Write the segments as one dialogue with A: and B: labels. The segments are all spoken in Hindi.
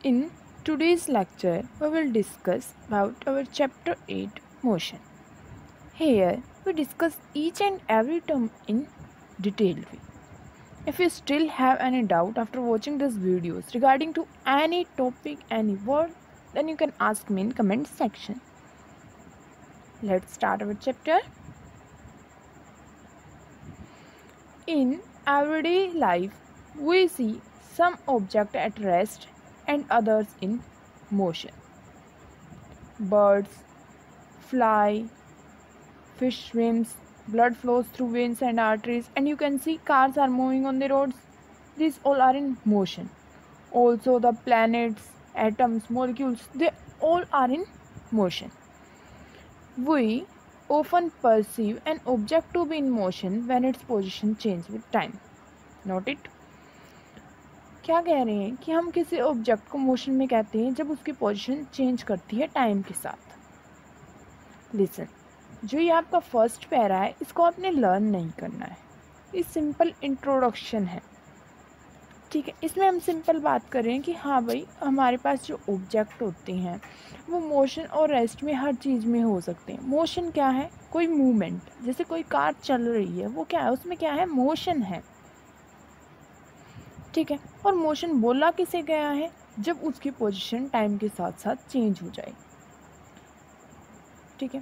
A: In today's lecture, we will discuss about our chapter 8 motion. Here, we discuss each and every term in detailed way. If you still have any doubt after watching these videos regarding to any topic, any word, then you can ask me in comment section. Let's start our chapter. In everyday life, we see some object at rest and others in motion. Birds fly, fish swims, blood flows through veins and arteries, and you can see cars are moving on the roads. These all are in motion. Also, the planets, atoms, molecules, they all are in motion. We often perceive an object to be in motion when its position changes with time. Note it. क्या कह रहे हैं कि हम किसी ऑब्जेक्ट को मोशन में कहते हैं जब उसकी पोजीशन चेंज करती है टाइम के साथ. लिसन, जो ये आपका फर्स्ट पैरा है इसको आपने लर्न नहीं करना है. ये सिंपल इंट्रोडक्शन है. ठीक है, इसमें हम सिंपल बात कर रहे हैं कि हाँ भाई, हमारे पास जो ऑब्जेक्ट होते हैं वो मोशन और रेस्ट में हर चीज़ में हो सकते हैं. मोशन क्या है? कोई मूवमेंट. जैसे कोई कार चल रही है, वो क्या है? उसमें क्या है? मोशन है. ठीक है, और मोशन बोला किसे गया है? जब उसकी पोजीशन टाइम के साथ साथ चेंज हो जाए. ठीक है.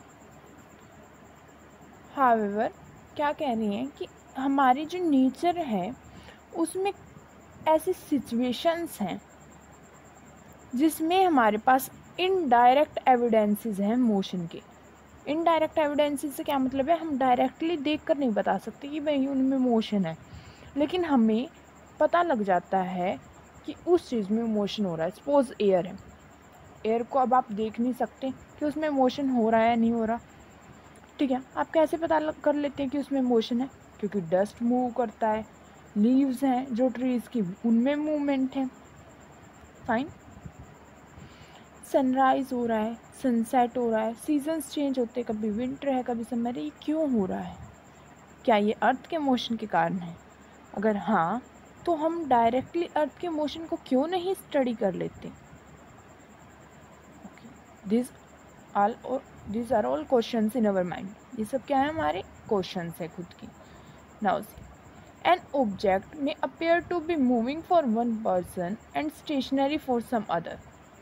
A: हाउएवर, क्या कह रही हैं कि हमारी जो नेचर है उसमें ऐसी सिचुएशंस हैं जिसमें हमारे पास इनडायरेक्ट एविडेंसेस हैं मोशन के. इनडायरेक्ट एविडेंसेस से क्या मतलब है? हम डायरेक्टली देखकर नहीं बता सकते कि भाई उनमें मोशन है, लेकिन हमें पता लग जाता है कि उस चीज़ में मोशन हो रहा है. सपोज एयर है. एयर को अब आप देख नहीं सकते कि उसमें मोशन हो रहा है नहीं हो रहा. ठीक है, आप कैसे पता कर लेते हैं कि उसमें मोशन है? क्योंकि डस्ट मूव करता है, लीव्स हैं जो ट्रीज़ की, उनमें मूवमेंट है. फाइन. सनराइज हो रहा है, सनसेट हो रहा है, सीजन्स चेंज होते हैं, कभी विंटर है कभी समर है. ये क्यों हो रहा है? क्या ये अर्थ के मोशन के कारण है? अगर हाँ, तो हम डायरेक्टली अर्थ के मोशन को क्यों नहीं स्टडी कर लेते? This are all questions in our mind. ये सब क्या है? हमारे क्वेश्चंस है खुद की. Now see, an object may appear to be moving for one person and stationary for some other.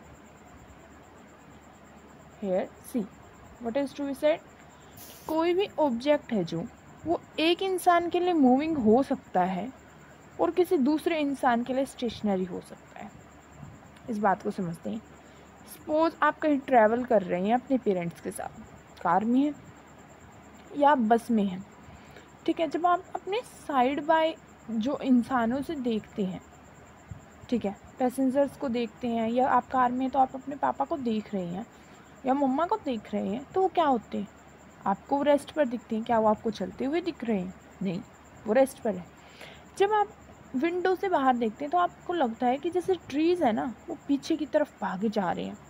A: Here see what is to be said. कोई भी ऑब्जेक्ट है जो वो एक इंसान के लिए मूविंग हो सकता है और किसी दूसरे इंसान के लिए स्टेशनरी हो सकता है. इस बात को समझते हैं. सपोज आप कहीं ट्रैवल कर रहे हैं अपने पेरेंट्स के साथ, कार में हैं या आप बस में हैं. ठीक है, जब आप अपने साइड बाय जो इंसानों से देखते हैं, ठीक है, पैसेंजर्स को देखते हैं, या आप कार में तो आप अपने पापा को देख रहे हैं या मम्मा को देख रहे हैं, तो वो क्या होते हैं? आपको वो रेस्ट पर दिखते हैं. क्या वो आपको चलते हुए दिख रहे हैं? नहीं, वो रेस्ट पर है. जब आप विंडो से बाहर देखते हैं तो आपको लगता है कि जैसे ट्रीज़ है ना, वो पीछे की तरफ भागे जा रहे हैं.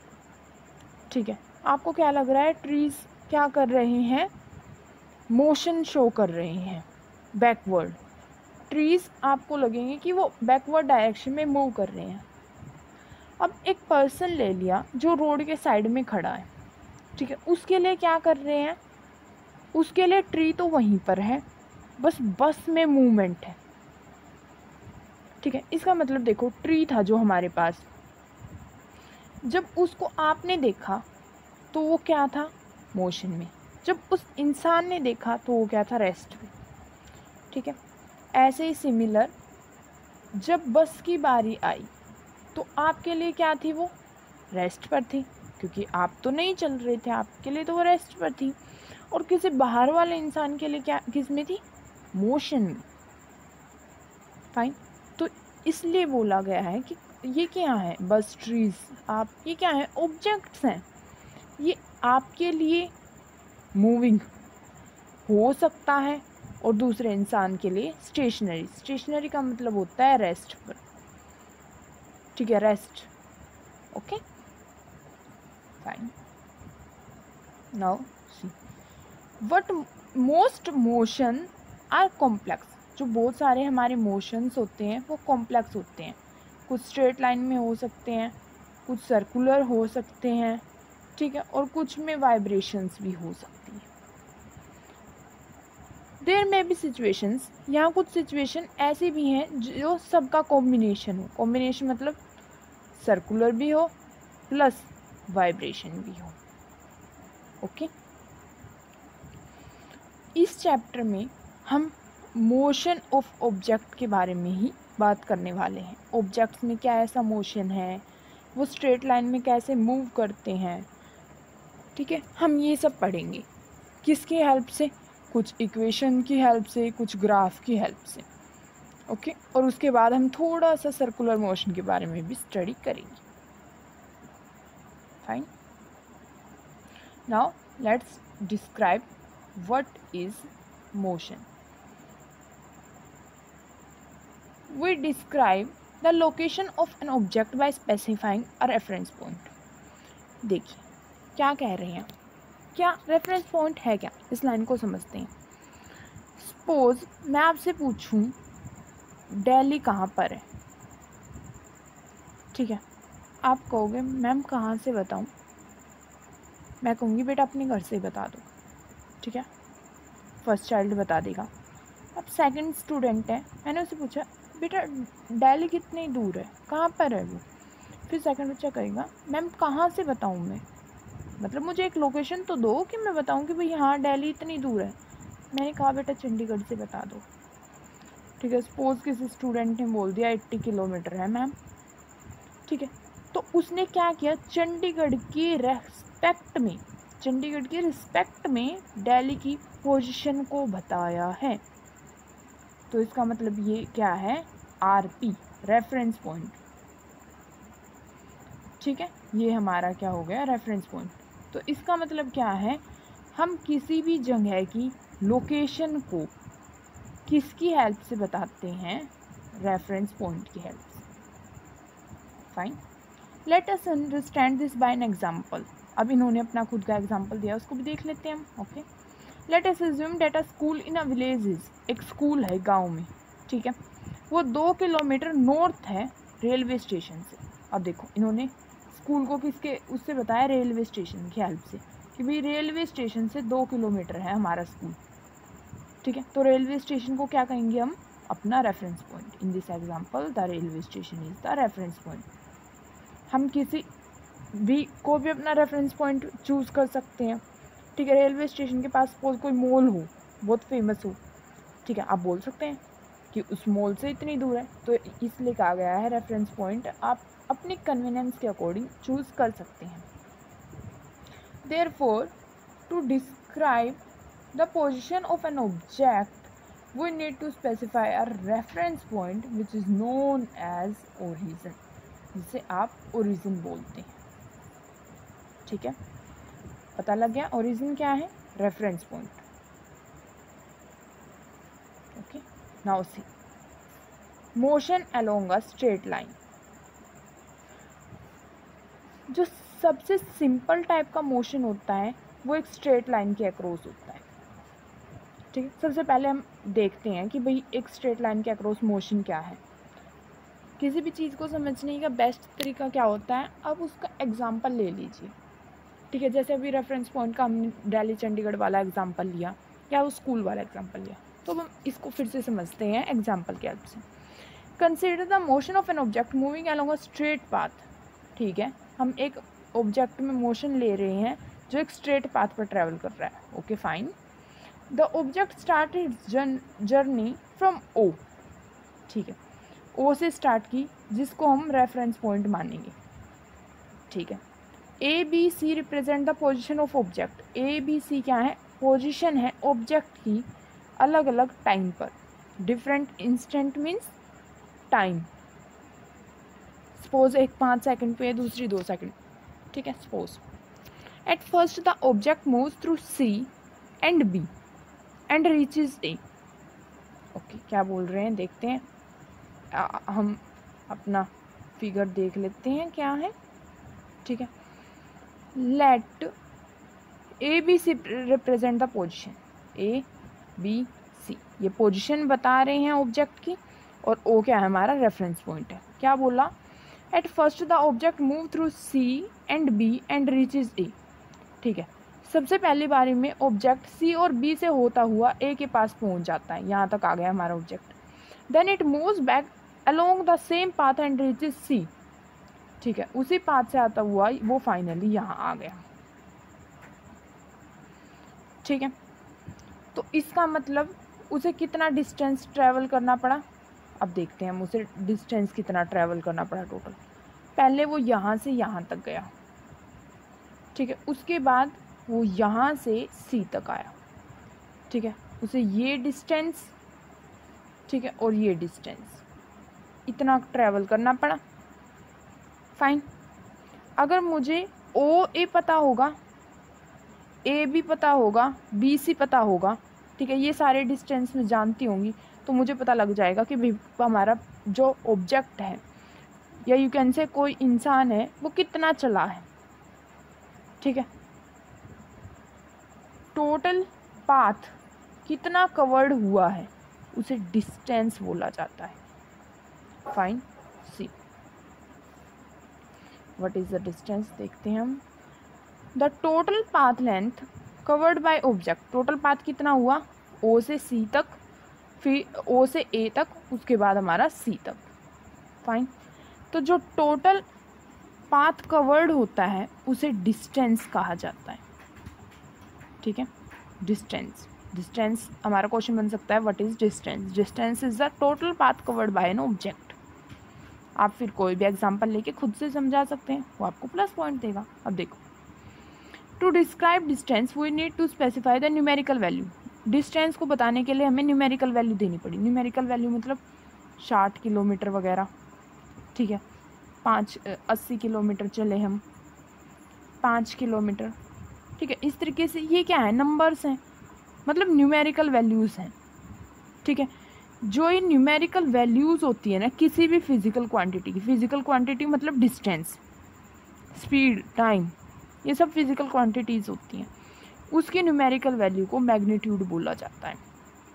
A: ठीक है, आपको क्या लग रहा है? ट्रीज़ क्या कर रहे हैं? मोशन शो कर रहे हैं बैकवर्ड. ट्रीज़ आपको लगेंगे कि वो बैकवर्ड डायरेक्शन में मूव कर रहे हैं. अब एक पर्सन ले लिया जो रोड के साइड में खड़ा है. ठीक है, उसके लिए क्या कर रहे हैं? उसके लिए ट्री तो वहीं पर है, बस में मूवमेंट है. ठीक है, इसका मतलब देखो, ट्री था जो हमारे पास, जब उसको आपने देखा तो वो क्या था? मोशन में. जब उस इंसान ने देखा तो वो क्या था? रेस्ट में. ठीक है, ऐसे ही सिमिलर, जब बस की बारी आई तो आपके लिए क्या थी? वो रेस्ट पर थी, क्योंकि आप तो नहीं चल रहे थे, आपके लिए तो वो रेस्ट पर थी. और किसी बाहर वाले इंसान के लिए क्या, किस में थी? मोशन में. फाइन. तो इसलिए बोला गया है कि ये क्या है? बस ट्रीज, आप ये क्या है? ऑब्जेक्ट्स हैं. ये आपके लिए मूविंग हो सकता है और दूसरे इंसान के लिए स्टेशनरी. स्टेशनरी का मतलब होता है रेस्ट पर. ठीक है, rest. Okay, fine. Now see what most motion are complex. जो बहुत सारे हमारे मोशंस होते हैं वो कॉम्प्लेक्स होते हैं. कुछ स्ट्रेट लाइन में हो सकते हैं, कुछ सर्कुलर हो सकते हैं, ठीक है, और कुछ में वाइब्रेशंस भी हो सकती है। देयर में भी सिचुएशंस, यहाँ कुछ सिचुएशन ऐसी भी हैं जो सबका कॉम्बिनेशन हो। कॉम्बिनेशन मतलब सर्कुलर भी हो प्लस वाइब्रेशन भी हो। ओके, इस चैप्टर में हम मोशन ऑफ ऑब्जेक्ट के बारे में ही बात करने वाले हैं। ऑब्जेक्ट्स में क्या ऐसा मोशन है, वो स्ट्रेट लाइन में कैसे मूव करते हैं, ठीक है, हम ये सब पढ़ेंगे। किसकी हेल्प से? कुछ इक्वेशन की हेल्प से, कुछ ग्राफ की हेल्प से। ओके, और उसके बाद हम थोड़ा सा सर्कुलर मोशन के बारे में भी स्टडी करेंगे। Fine, now let's describe what is motion. We describe the location of an object by specifying a reference point. देखिए क्या कह रहे हैं, क्या रेफरेंस पॉइंट है क्या, इस लाइन को समझते हैं। सपोज मैं आपसे पूछूं दिल्ली कहाँ पर है, ठीक है, आप कहोगे मैम कहाँ से बताऊं, मैं कहूँगी बेटा अपने घर से ही बता दो, ठीक है, फर्स्ट चाइल्ड बता देगा। अब सेकंड स्टूडेंट है, मैंने उससे पूछा बेटा दिल्ली कितनी दूर है, कहाँ पर है वो, फिर सेकंड बच्चा कहेगा मैम कहाँ से बताऊँ मैं, मतलब मुझे एक लोकेशन तो दो कि मैं बताऊँ कि भाई हाँ दिल्ली इतनी दूर है। मैंने कहा बेटा चंडीगढ़ से बता दो, ठीक है। सपोज किसी स्टूडेंट ने बोल दिया 80 किलोमीटर है मैम, ठीक है, तो उसने क्या किया, चंडीगढ़ की रिस्पेक्ट में दिल्ली की पोजीशन को बताया है। तो इसका मतलब ये क्या है, आरपी, रेफरेंस पॉइंट, ठीक है, ये हमारा क्या हो गया, रेफरेंस पॉइंट। तो इसका मतलब क्या है, हम किसी भी जगह की लोकेशन को किसकी हेल्प से बताते हैं, रेफरेंस पॉइंट की हेल्प से। Fine, let us understand this by an example. अब इन्होंने अपना खुद का एग्जांपल दिया, उसको भी देख लेते हैं हम। Okay, let us assume that a school in a village is, एक स्कूल है गांव में, ठीक है, वो 2 किलोमीटर नॉर्थ है रेलवे स्टेशन से। अब देखो इन्होंने स्कूल को किसके उससे बताया, रेलवे स्टेशन की हेल्प से, कि भाई रेलवे स्टेशन से 2 किलोमीटर है हमारा स्कूल, ठीक है। तो रेलवे स्टेशन को क्या कहेंगे हम, अपना reference point. In this example the railway station is the reference point. हम किसी भी को भी अपना रेफरेंस पॉइंट चूज कर सकते हैं, ठीक है। रेलवे स्टेशन के पास सपोज कोई मॉल हो, बहुत फेमस हो, ठीक है, आप बोल सकते हैं कि उस मॉल से इतनी दूर है, तो इसलिए कहा गया है रेफरेंस पॉइंट आप अपने कन्वीनियंस के अकॉर्डिंग चूज कर सकते हैं। Therefore to describe the position of an object we need to specify a reference point which is known as origin, जिसे आप ओरिजिन बोलते हैं, ठीक है। पता लग गया ओरिजिन क्या है, reference point. Okay, now see motion along a straight line. जो सबसे सिंपल टाइप का मोशन होता है वो एक स्ट्रेट लाइन के अक्रॉस होता है, ठीक है। सबसे पहले हम देखते हैं कि भाई एक स्ट्रेट लाइन के अक्रॉस मोशन क्या है। किसी भी चीज़ को समझने का बेस्ट तरीका क्या होता है, आप उसका एग्जाम्पल ले लीजिए, ठीक है। जैसे अभी रेफरेंस पॉइंट का हमने दिल्ली चंडीगढ़ वाला एग्जाम्पल लिया या वो स्कूल वाला एग्जाम्पल लिया, तो हम इसको फिर से समझते हैं एग्जाम्पल के हेल्प से। Consider the motion of an object moving along a straight path, ठीक है। हम एक ऑब्जेक्ट में मोशन ले रहे हैं जो एक स्ट्रेट पाथ पर ट्रैवल कर रहा है। Okay fine, the object start its journey from O, ठीक है, ओ से स्टार्ट की, जिसको हम रेफरेंस पॉइंट मानेंगे, ठीक है। A B C represent the position of object. A B C क्या है, पोजिशन है ऑब्जेक्ट की अलग अलग टाइम पर। Different instant means time, suppose एक 5 सेकंड पे, दूसरी 2 सेकंड, ठीक है। Suppose at first the object moves through C and B and reaches A. Okay, क्या बोल रहे हैं देखते हैं, हम अपना फिगर देख लेते हैं क्या है, ठीक है। Let A B C represent the position, A B C ये पोजिशन बता रहे हैं ऑब्जेक्ट की, और ओ क्या है, हमारा रेफरेंस पॉइंट है। क्या बोला, at first the object move through C and B and reaches A. ठीक है, सबसे पहली बारी में ऑब्जेक्ट सी और बी से होता हुआ ए के पास पहुंच जाता है, यहाँ तक आ गया हमारा object. Then it moves back along the same path and reaches C. ठीक है, उसी पाथ से आता हुआ वो फाइनली यहाँ आ गया। ठीक है, तो इसका मतलब उसे कितना डिस्टेंस ट्रैवल करना पड़ा, अब देखते हैं हम उसे डिस्टेंस कितना ट्रैवल करना पड़ा टोटल। पहले वो यहाँ से यहाँ तक गया, ठीक है, उसके बाद वो यहाँ से सी तक आया। ठीक है, उसे ये डिस्टेंस, ठीक है, और ये डिस्टेंस इतना ट्रैवल करना पड़ा। फाइन, अगर मुझे ओ ए पता होगा, ए बी पता होगा, बी सी पता होगा, ठीक है, ये सारे डिस्टेंस में जानती होंगी, तो मुझे पता लग जाएगा कि हमारा जो ऑब्जेक्ट है या यू कैन से कोई इंसान है वो कितना चला है। ठीक है, टोटल पाथ कितना कवर्ड हुआ है उसे डिस्टेंस बोला जाता है। Fine, see what is the distance, देखते हैं हम। The total path length covered by object, total path कितना हुआ, ओ से सी तक, फिर ओ से ए तक, उसके बाद हमारा सी तक। फाइन, तो जो टोटल पाथ कवर्ड होता है उसे डिस्टेंस कहा जाता है। ठीक है, डिस्टेंस, डिस्टेंस हमारा क्वेश्चन बन सकता है what is distance. Distance is the total path covered by an object. आप फिर कोई भी एग्जांपल लेके खुद से समझा सकते हैं, वो आपको प्लस पॉइंट देगा। अब देखो, to describe distance we need to specify the numerical value. Distance को बताने के लिए हमें न्यूमेरिकल वैल्यू देनी पड़ी। न्यूमेरिकल वैल्यू मतलब 60 किलोमीटर वगैरह। ठीक है, 80 किलोमीटर चले हम, 5 किलोमीटर। ठीक है, इस तरीके से ये क्या है, नंबर्स हैं, मतलब न्यूमेरिकल वैल्यूज़ हैं। ठीक है, जो ये न्यूमेरिकल वैल्यूज़ होती है ना किसी भी फिजिकल क्वांटिटी की, फिजिकल क्वांटिटी मतलब डिस्टेंस, स्पीड, टाइम, ये सब फिजिकल क्वांटिटीज़ होती हैं, उसकी न्यूमेरिकल वैल्यू को मैग्नीट्यूड बोला जाता है।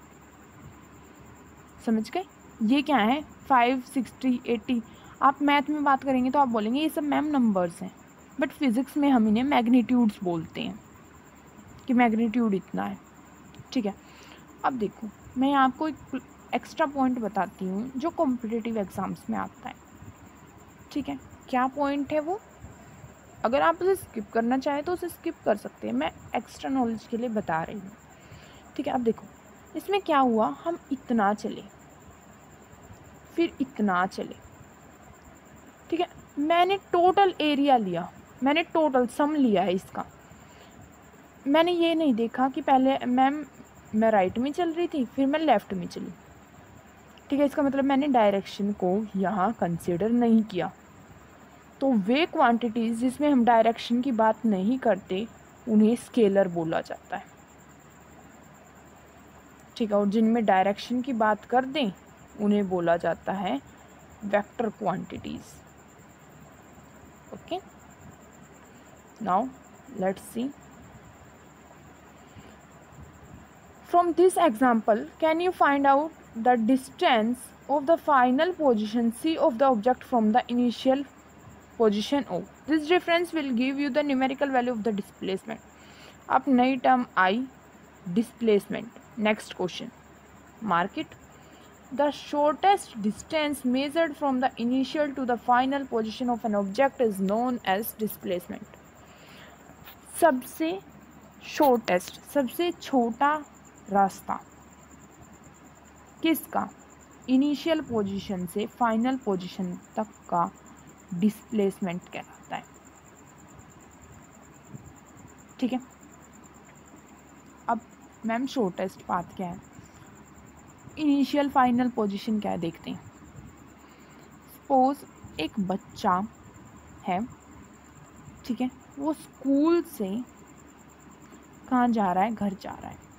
A: समझ गए, ये क्या है, 5, 60, 80। आप मैथ में बात करेंगे तो आप बोलेंगे ये सब मैम नंबर्स हैं, बट फिज़िक्स में हम इन्हें मैग्नीट्यूड्स बोलते हैं कि मैग्नीट्यूड इतना है। ठीक है, अब देखो मैं आपको एक एक्स्ट्रा पॉइंट बताती हूँ जो कॉम्पिटिटिव एग्ज़ाम्स में आता है। ठीक है, क्या पॉइंट है वो, अगर आप उसे स्किप करना चाहें तो उसे स्किप कर सकते हैं, मैं एक्स्ट्रा नॉलेज के लिए बता रही हूँ। ठीक है, अब देखो इसमें क्या हुआ, हम इतना चले, फिर इतना चले। ठीक है, मैंने टोटल एरिया लिया, मैंने टोटल सम लिया है इसका। मैंने ये नहीं देखा कि पहले मैं राइट में चल रही थी फिर मैं लेफ़्ट में चली। ठीक है, इसका मतलब मैंने डायरेक्शन को यहाँ कंसिडर नहीं किया। तो वे क्वांटिटीज़ जिसमें हम डायरेक्शन की बात नहीं करते उन्हें स्केलर बोला जाता है। ठीक है, और जिनमें डायरेक्शन की बात कर दें उन्हें बोला जाता है vector quantities. Okay, now let's see. From this example can you find out the distance of the final position C of the object from the initial position O. This difference will give you the numerical value of the displacement. अब नई टर्म आई displacement. Next question, mark it. The shortest distance measured from the initial to the final position of an object is known as displacement. सबसे shortest, सबसे छोटा रास्ता किसका, इनिशियल पोजीशन से फाइनल पोजीशन तक का डिस्प्लेसमेंट कहलाता है। ठीक है, अब मैम शॉर्टेस्ट पाथ क्या है, इनिशियल फाइनल पोजीशन क्या है, देखते हैं। सपोज एक बच्चा है, ठीक है, वो स्कूल से कहाँ जा रहा है, घर जा रहा है।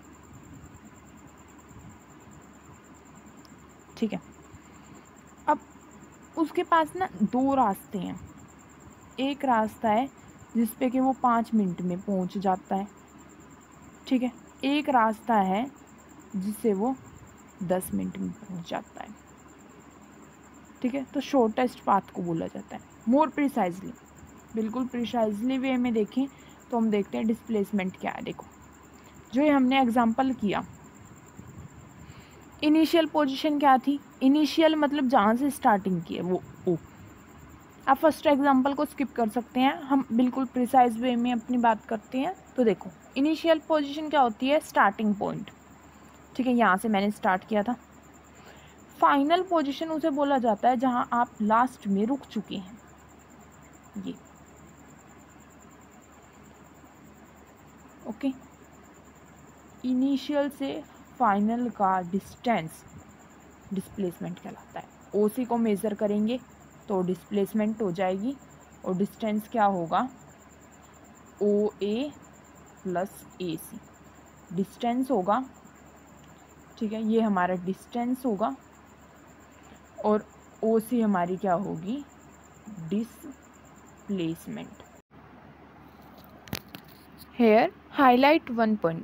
A: ठीक है, अब उसके पास ना 2 रास्ते हैं। एक रास्ता है जिस पे कि वो 5 मिनट में पहुंच जाता है। ठीक है, एक रास्ता है जिससे वो 10 मिनट में पहुंच जाता है। ठीक है, तो शॉर्टेस्ट पाथ को बोला जाता है। मोर प्रिसाइजली, बिल्कुल प्रिसाइजली वे में देखें तो हम देखते हैं डिस्प्लेसमेंट क्या है। देखो जो ये हमने एग्जांपल किया, इनिशियल पोजीशन क्या थी, इनिशियल मतलब जहाँ से स्टार्टिंग की है वो ओ। आप फर्स्ट एग्जांपल को स्किप कर सकते हैं, हम बिल्कुल प्रिसाइज वे में अपनी बात करते हैं। तो देखो इनिशियल पोजीशन क्या होती है, स्टार्टिंग पॉइंट, ठीक है, यहाँ से मैंने स्टार्ट किया था। फाइनल पोजीशन उसे बोला जाता है जहाँ आप लास्ट में रुक चुके हैं। ये ओके, इनिशियल से फाइनल का डिस्टेंस डिस्प्लेसमेंट कहलाता है। ओसी को मेज़र करेंगे तो डिस्प्लेसमेंट हो जाएगी, और डिस्टेंस क्या होगा, ओ ए प्लस ए सी डिस्टेंस होगा, ठीक है, ये हमारा डिस्टेंस होगा, और ओ सी हमारी क्या होगी, displacement. Here highlight one point,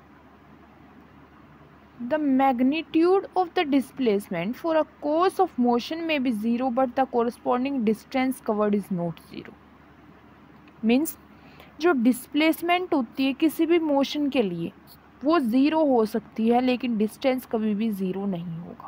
A: the magnitude of the displacement for a course of motion may be zero but the corresponding distance covered is not zero। Means जो डिस्प्लेसमेंट होती है किसी भी मोशन के लिए वो ज़ीरो हो सकती है, लेकिन डिस्टेंस कभी भी ज़ीरो नहीं होगा।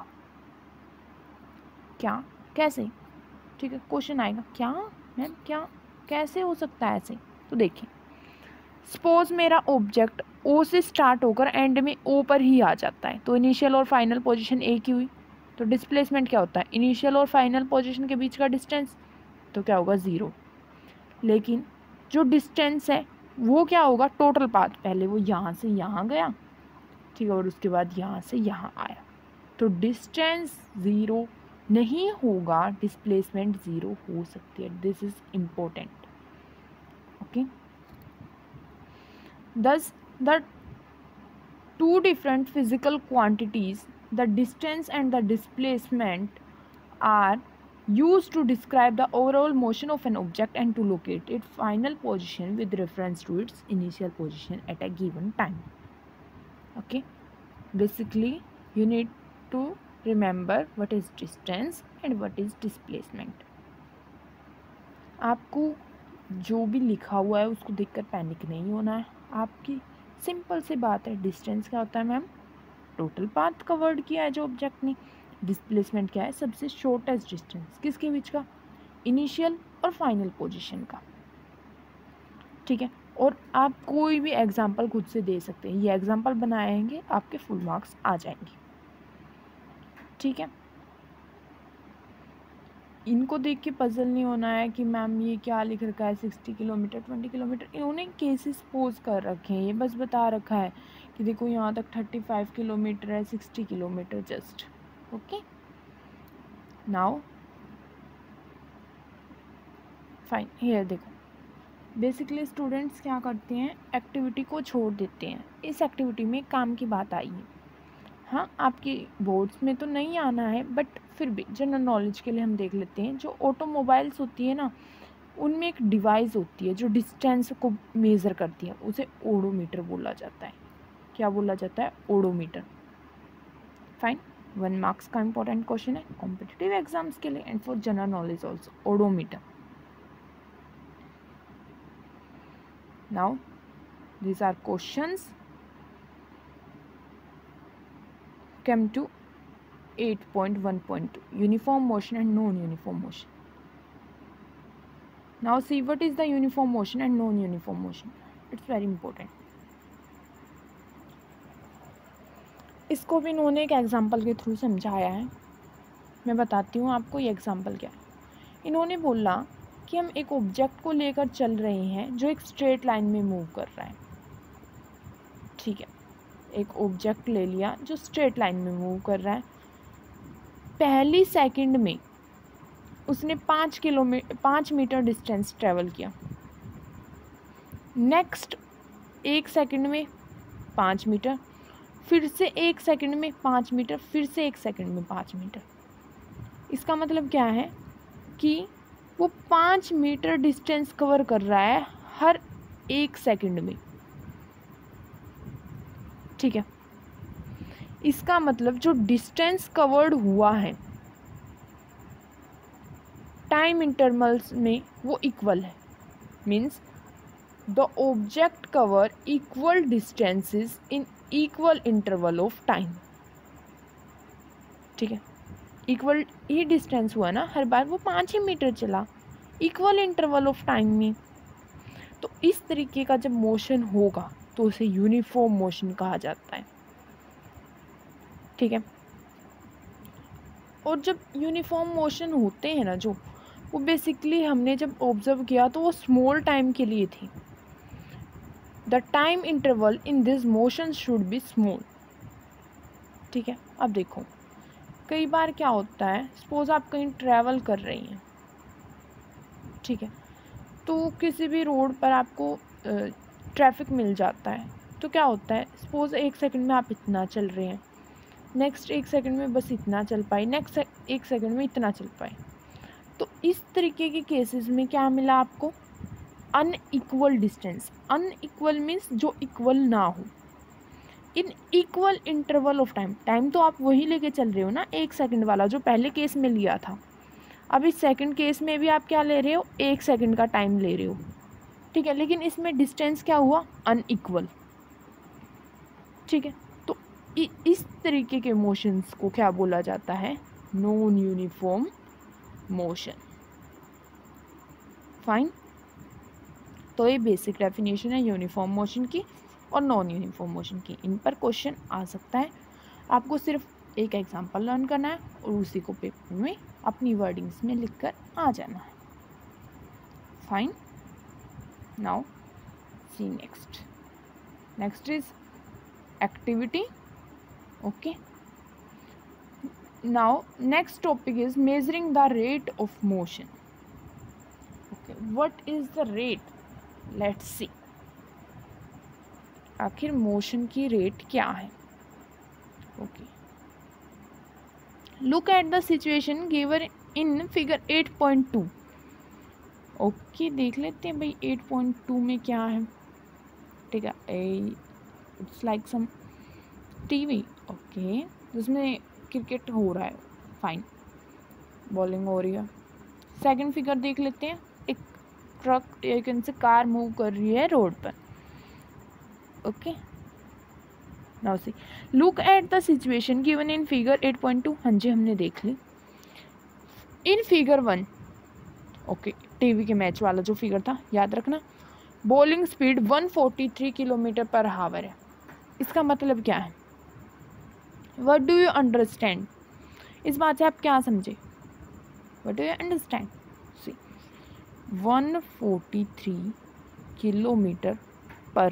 A: क्या, कैसे, ठीक है, क्वेश्चन आएगा, क्या मैम, क्या कैसे हो सकता है ऐसे। तो देखिए सपोज मेरा ऑब्जेक्ट ओ से स्टार्ट होकर एंड में ओ पर ही आ जाता है, तो इनिशियल और फाइनल पोजीशन एक ही हुई, तो डिस्प्लेसमेंट क्या होता है, इनिशियल और फाइनल पोजीशन के बीच का डिस्टेंस, तो क्या होगा, ज़ीरो। लेकिन जो डिस्टेंस है वो क्या होगा, टोटल पाथ, पहले वो यहाँ से यहाँ गया, ठीक है, और उसके बाद यहाँ से यहाँ आया, तो डिस्टेंस ज़ीरो नहीं होगा, डिस्प्लेसमेंट ज़ीरो हो सकती है। This is important, okay. Thus, the two different physical quantities, the distance and the displacement, are used to describe the overall motion of an object and to locate its final position with reference to its initial position at a given time. Okay, basically you need to remember what is distance and what is displacement. आपको जो भी लिखा हुआ है उसको देखकर पैनिक नहीं होना है। आपकी सिंपल सी बात है, डिस्टेंस क्या होता है मैम, टोटल पाथ कवर्ड किया है जो ऑब्जेक्ट ने। डिस्प्लेसमेंट क्या है, सबसे शॉर्टेस्ट डिस्टेंस किसके बीच का, इनिशियल और फाइनल पोजीशन का, ठीक है। और आप कोई भी एग्जांपल खुद से दे सकते हैं, ये एग्जांपल बनाएंगे आपके फुल मार्क्स आ जाएंगे, ठीक है। इनको देख के पजल नहीं होना है कि मैम ये क्या लिख रखा है, 60 किलोमीटर 20 किलोमीटर, इन्होंने केसेस पोज कर रखे हैं, ये बस बता रखा है कि देखो यहाँ तक 35 किलोमीटर है, 60 kilometre just, okay. Now fine, here देखो बेसिकली स्टूडेंट्स क्या करते हैं, एक्टिविटी को छोड़ देते हैं। इस एक्टिविटी में काम की बात आई है, हाँ आपकी बोर्ड्स में तो नहीं आना है, बट फिर भी जनरल नॉलेज के लिए हम देख लेते हैं। जो ऑटोमोबाइल्स होती है ना, उनमें एक डिवाइस होती है जो डिस्टेंस को मेज़र करती है, उसे ओडोमीटर बोला जाता है। क्या बोला जाता है, ओडोमीटर। फाइन, 1 मार्क्स का इंपॉर्टेंट क्वेश्चन है कॉम्पिटिटिव एग्जाम्स के लिए and for general knowledge also, odometer. Now these are questions come to 8.1.2 uniform motion and non-uniform motion. Now see what is the uniform motion and non-uniform motion. It's very important. इसको भी इन्होंने एक एग्जाम्पल के थ्रू समझाया है, मैं बताती हूँ आपको ये एग्जाम्पल क्या है। इन्होंने बोला कि हम एक ऑब्जेक्ट को लेकर चल रहे हैं जो एक स्ट्रेट लाइन में मूव कर रहा है, ठीक है। एक ऑब्जेक्ट ले लिया जो स्ट्रेट लाइन में मूव कर रहा है, पहली सेकंड में उसने 5 मीटर डिस्टेंस ट्रेवल किया, नेक्स्ट 1 सेकंड में 5 मीटर, फिर से 1 सेकंड में 5 मीटर, फिर से 1 सेकंड में 5 मीटर। इसका मतलब क्या है कि वो 5 मीटर डिस्टेंस कवर कर रहा है हर 1 सेकंड में, ठीक है। इसका मतलब जो डिस्टेंस कवर्ड हुआ है टाइम इंटरवल्स में वो इक्वल है, means the object cover equal distances in equal interval of time. ठीक है, इक्वल ही डिस्टेंस हुआ ना, हर बार वो 5 ही मीटर चला इक्वल इंटरवल ऑफ टाइम में। तो इस तरीके का जब मोशन होगा तो उसे यूनिफॉर्म मोशन कहा जाता है। ठीक है, और जब यूनिफॉर्म मोशन होते हैं ना जो, वो बेसिकली हमने जब ऑब्जर्व किया तो वो स्मॉल टाइम के लिए थी। The time interval in this motion should be small. ठीक है, अब देखो कई बार क्या होता है, सपोज आप कहीं ट्रैवल कर रही हैं, ठीक है, तो किसी भी रोड पर आपको ट्रैफिक मिल जाता है, तो क्या होता है, सपोज 1 सेकंड में आप इतना चल रहे हैं, नेक्स्ट 1 सेकंड में बस इतना चल पाए, नेक्स्ट 1 सेकंड में इतना चल पाए। तो इस तरीके के केसेस में क्या मिला आपको, अनइक्वल डिस्टेंस। अनइक्वल मीन्स जो इक्वल ना हो, in equal interval of time. Time तो आप वही लेके चल रहे हो ना, 1 सेकंड वाला जो पहले केस में लिया था। अब इस सेकंड केस में भी आप क्या ले रहे हो, 1 सेकंड का टाइम ले रहे हो। ठीक है, लेकिन इसमें डिस्टेंस क्या हुआ, अनइक्वल। ठीक है, तो इस तरीके के मोशंस को क्या बोला जाता है, नॉन यूनिफॉर्म मोशन। फाइन, तो ये बेसिक डेफिनेशन है यूनिफॉर्म मोशन की और नॉन यूनिफॉर्म मोशन की। इन पर क्वेश्चन आ सकता है, आपको सिर्फ एक एग्जांपल लर्न करना है और उसी को पेपर में अपनी वर्डिंग्स में लिखकर आ जाना है। Fine, now see next is activity. Okay, now next topic is measuring the rate of motion. Okay, what is the rate, let's see, आखिर मोशन की रेट क्या है। Okay, look at the situation given in figure 8.2। Okay, देख लेते हैं भाई 8.2 में क्या है। ठीक है, it's like some TV. Okay, जिसमें क्रिकेट हो रहा है, फाइन, बॉलिंग हो रही है। सेकंड फिगर देख लेते हैं, एक ट्रक, एक इनसे कार मूव कर रही है रोड पर। Okay, now see, look at the situation given in figure 8.2। हाँ जी, हमने देख ली। इन फिगर 1, ओके, टीवी के मैच वाला जो फिगर था, याद रखना, बॉलिंग स्पीड 143 किलोमीटर पर हावर है। इसका मतलब क्या है, व्हाट डू यू अंडरस्टैंड, इस बात से आप क्या समझे, what do you understand. See, 143 kilometre पर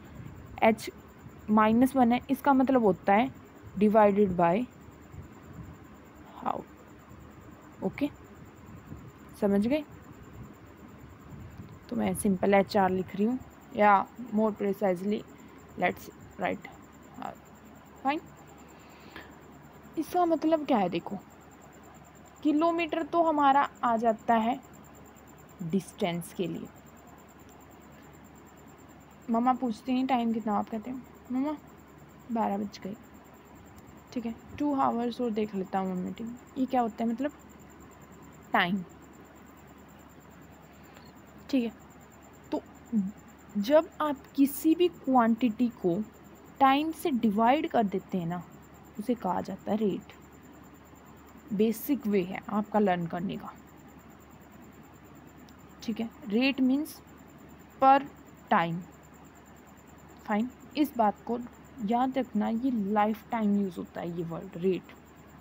A: h-1 है, इसका मतलब होता है डिवाइडेड बाय हाउ। ओके, समझ गए। तो मैं सिंपल HR लिख रही हूँ, या more precisely let's write how. Fine, इसका मतलब क्या है, देखो किलोमीटर तो हमारा आ जाता है डिस्टेंस के लिए। मम्मा पूछती हैं टाइम कितना, आप कहते हैं मम्मा 12 बज गए। ठीक है, 2 आवर्स और देख लेता हूँ मम्मी टीवी। ये क्या होता है, मतलब टाइम। ठीक है, तो जब आप किसी भी क्वांटिटी को टाइम से डिवाइड कर देते हैं ना, उसे कहा जाता है रेट। बेसिक वे है आपका लर्न करने का। ठीक है, rate means per time. Fine, इस बात को याद रखना, ये लाइफ टाइम यूज होता है ये वर्ड रेट।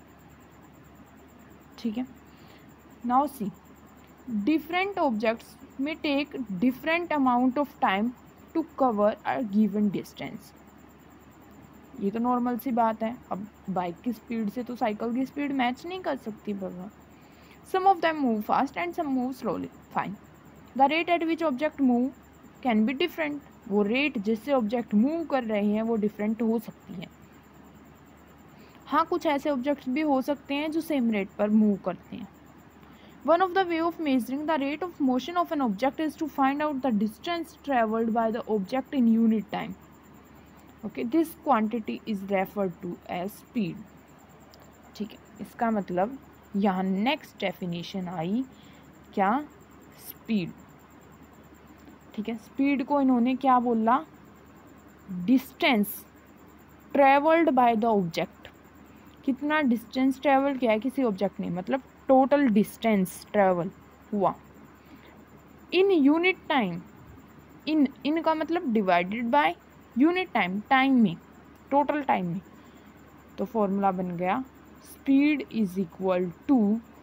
A: ठीक है, now see, different objects may take different amount of time to cover a given distance. ये तो नॉर्मल सी बात है, अब बाइक की स्पीड से तो साइकिल की स्पीड मैच नहीं कर सकती बाबा। Some of them move fast and some move slowly. Fine, the rate at which object move can be different. वो रेट जिससे ऑब्जेक्ट मूव कर रहे हैं वो डिफरेंट हो सकती है। हाँ, कुछ ऐसे ऑब्जेक्ट्स भी हो सकते हैं जो सेम रेट पर मूव करते हैं। One of the way of measuring the rate of motion of an object is to find out the distance traveled by the object in unit time. Okay, this quantity is referred to as speed. ठीक है, इसका मतलब यहाँ नेक्स्ट डेफिनेशन आई क्या, स्पीड। ठीक है, स्पीड को इन्होंने क्या बोला, distance travelled by the object. कितना डिस्टेंस ट्रेवल किया है किसी ऑब्जेक्ट ने, मतलब टोटल डिस्टेंस ट्रेवल हुआ इन यूनिट टाइम। इन का मतलब divided by unit time, time में, टोटल टाइम में। तो फॉर्मूला बन गया speed is equal to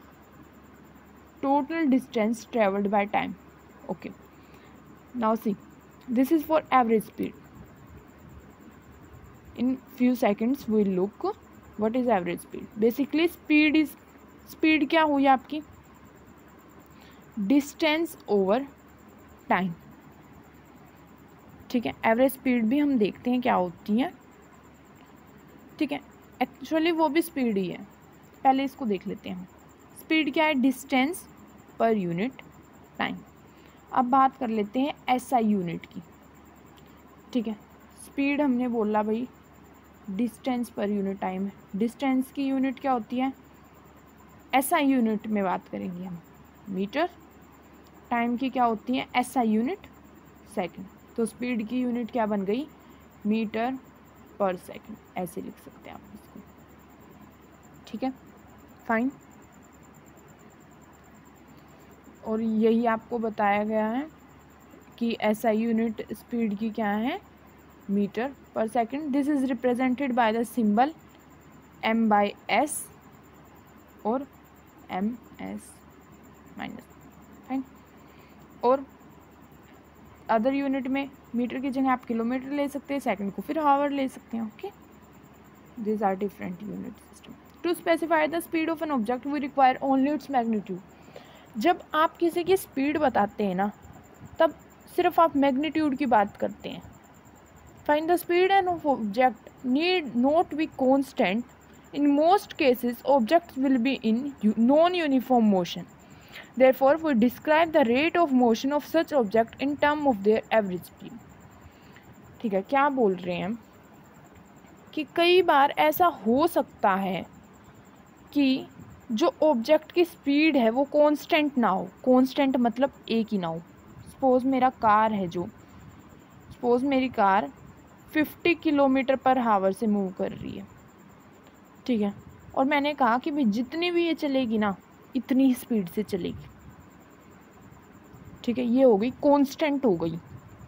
A: total distance travelled by time. Okay, now see, this is for average speed. In few seconds we will look what is average speed. Basically speed क्या हुई आपकी, distance over time। ठीक है, एवरेज स्पीड भी हम देखते हैं क्या होती है। ठीक है, एक्चुअली वो भी स्पीड ही है, पहले इसको देख लेते हैं। स्पीड क्या है, डिस्टेंस पर यूनिट टाइम। अब बात कर लेते हैं एसआई यूनिट की। ठीक है, स्पीड हमने बोला भाई डिस्टेंस पर यूनिट टाइम है, डिस्टेंस की यूनिट क्या होती है, एसआई यूनिट में बात करेंगे हम, मीटर। टाइम की क्या होती है, एसआई यूनिट, सेकंड। तो स्पीड की यूनिट क्या बन गई, मीटर पर सेकंड, ऐसे लिख सकते हैं आप इसको। ठीक है, फाइन। और यही आपको बताया गया है कि एसआई यूनिट स्पीड की क्या है, metre per second. This is represented by the symbol m/s और ms माइनस, फाइन। और अदर यूनिट में मीटर की जगह आप किलोमीटर ले सकते हैं, सेकंड को फिर हावर ले सकते हैं। Okay, this are different unit system. To specify the speed of an object we require only its magnitude. जब आप किसी की स्पीड बताते हैं ना, तब सिर्फ आप मैग्नीट्यूड की बात करते हैं। Find the speed and of object need not be constant. In most cases objects will be in non uniform motion. Therefore, we describe the rate of motion of such object in term of their average speed. ठीक है, क्या बोल रहे हैं कि कई बार ऐसा हो सकता है कि जो ऑब्जेक्ट की स्पीड है वो कांस्टेंट ना हो। कांस्टेंट मतलब एक ही ना हो। सपोज मेरा कार है, सपोज मेरी कार 50 किलोमीटर पर हावर से मूव कर रही है। ठीक है, और मैंने कहा कि भाई जितनी भी ये चलेगी ना, इतनी ही स्पीड से चलेगी। ठीक है, ये हो गई कांस्टेंट हो गई,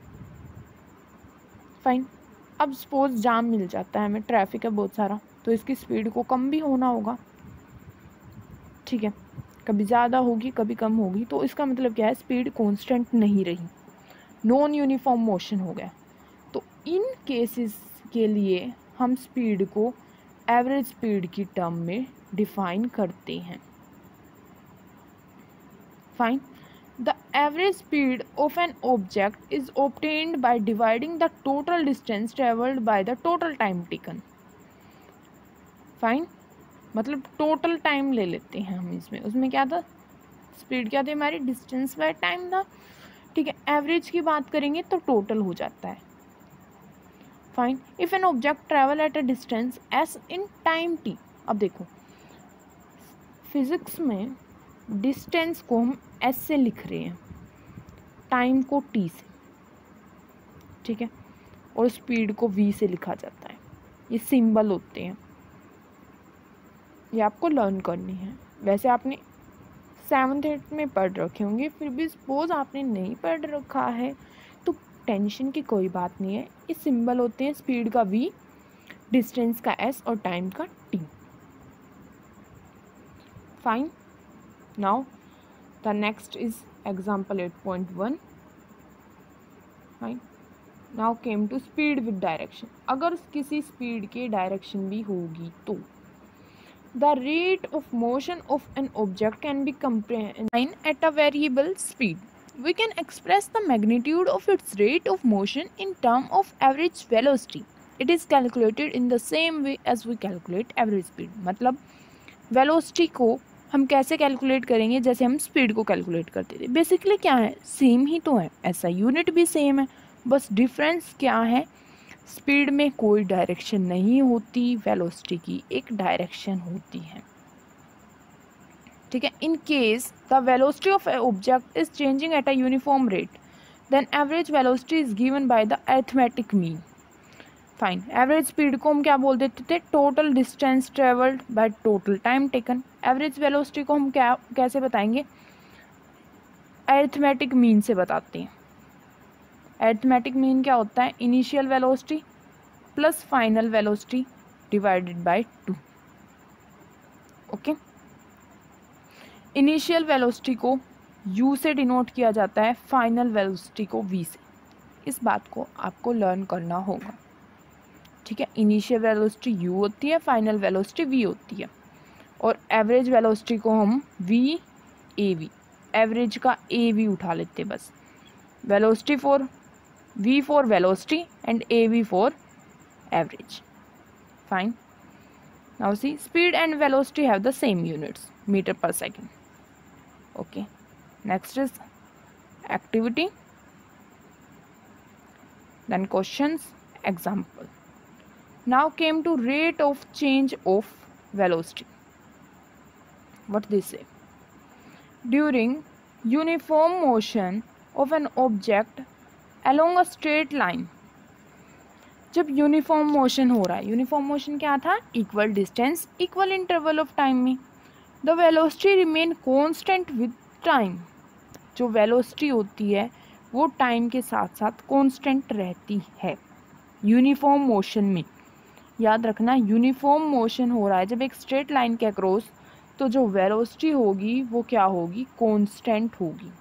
A: फाइन। अब सपोज जाम मिल जाता है हमें, ट्रैफिक है बहुत सारा, तो इसकी स्पीड को कम भी होना होगा। ठीक है, कभी ज़्यादा होगी कभी कम होगी, तो इसका मतलब क्या है, स्पीड कांस्टेंट नहीं रही, नॉन यूनिफॉर्म मोशन हो गया। तो इन केसेस के लिए हम स्पीड को एवरेज स्पीड की टर्म में डिफाइन करते हैं, fine. The average speed of an object is obtained by dividing the total distance traveled by the total time taken. Fine, मतलब टोटल टाइम ले लेते हैं हम इसमें। उसमें क्या था, स्पीड क्या थी हमारी, डिस्टेंस बाय टाइम था। ठीक है, एवरेज की बात करेंगे तो टोटल हो जाता है, fine. If an object travel at a distance s in time t। अब देखो फिजिक्स में डिस्टेंस को हम s से लिख रहे हैं, टाइम को t से। ठीक है, और स्पीड को v से लिखा जाता है। ये सिंबल होते हैं, ये आपको लर्न करनी है। वैसे आपने 7th 8th में पढ़ रखे होंगे, फिर भी सपोज आपने नहीं पढ़ रखा है तो टेंशन की कोई बात नहीं है। ये सिंबल होते हैं, स्पीड का v, डिस्टेंस का s और टाइम का t, fine. Now the next is example 8.1. Fine. Now came to speed with direction. अगर किसी स्पीड के डायरेक्शन भी होगी तो the rate of motion of an object can be comprehended at a variable speed. We can express the magnitude of its rate of motion in term of average velocity. It is calculated in the same way as we calculate average speed. मतलब वेलोसिटी को हम कैसे कैलकुलेट करेंगे, जैसे हम स्पीड को कैलकुलेट करते थे। बेसिकली क्या है, सेम ही तो है, ऐसा यूनिट भी सेम है, बस डिफरेंस क्या है, स्पीड में कोई डायरेक्शन नहीं होती, वेलोसिटी की एक डायरेक्शन होती है। ठीक है। In case the velocity of a object is changing at a uniform rate, then average velocity is given by the arithmetic mean. Fine. Average speed को हम क्या बोल देते थे? Total distance travelled by total time taken. Average velocity को हम क्या कैसे बताएंगे? अरिथमेटिक मीन से बताते हैं। अरिथमेटिक मीन क्या होता है? Initial velocity plus final velocity divided by 2। Okay. Initial velocity को u से डिनोट किया जाता है, फाइनल वेलोसिटी को v से। इस बात को आपको लर्न करना होगा। ठीक है। इनिशियल वेलोसिटी u होती है, फाइनल वेलोसिटी v होती है, और एवरेज वेलोसिटी को हम v एवरेज का av उठा लेते हैं बस। Velocity for v for velocity and av for average. Fine. Now see, speed and velocity have the same units, metre per second. Okay, next is activity, then questions, example. Now came to rate of change of velocity. What they say? During uniform motion of an object along a straight line. जब यूनिफॉर्म मोशन हो रहा है, यूनिफॉर्म मोशन क्या था? Equal distance equal interval of time में the velocity remain constant with time. जो वेलोसिटी होती है वो टाइम के साथ साथ कॉन्स्टेंट रहती है यूनिफॉर्म मोशन में। याद रखना, यूनिफॉर्म मोशन हो रहा है जब एक स्ट्रेट लाइन के अक्रॉस, तो जो वेलोसिटी होगी वो क्या होगी? कॉन्स्टेंट होगी।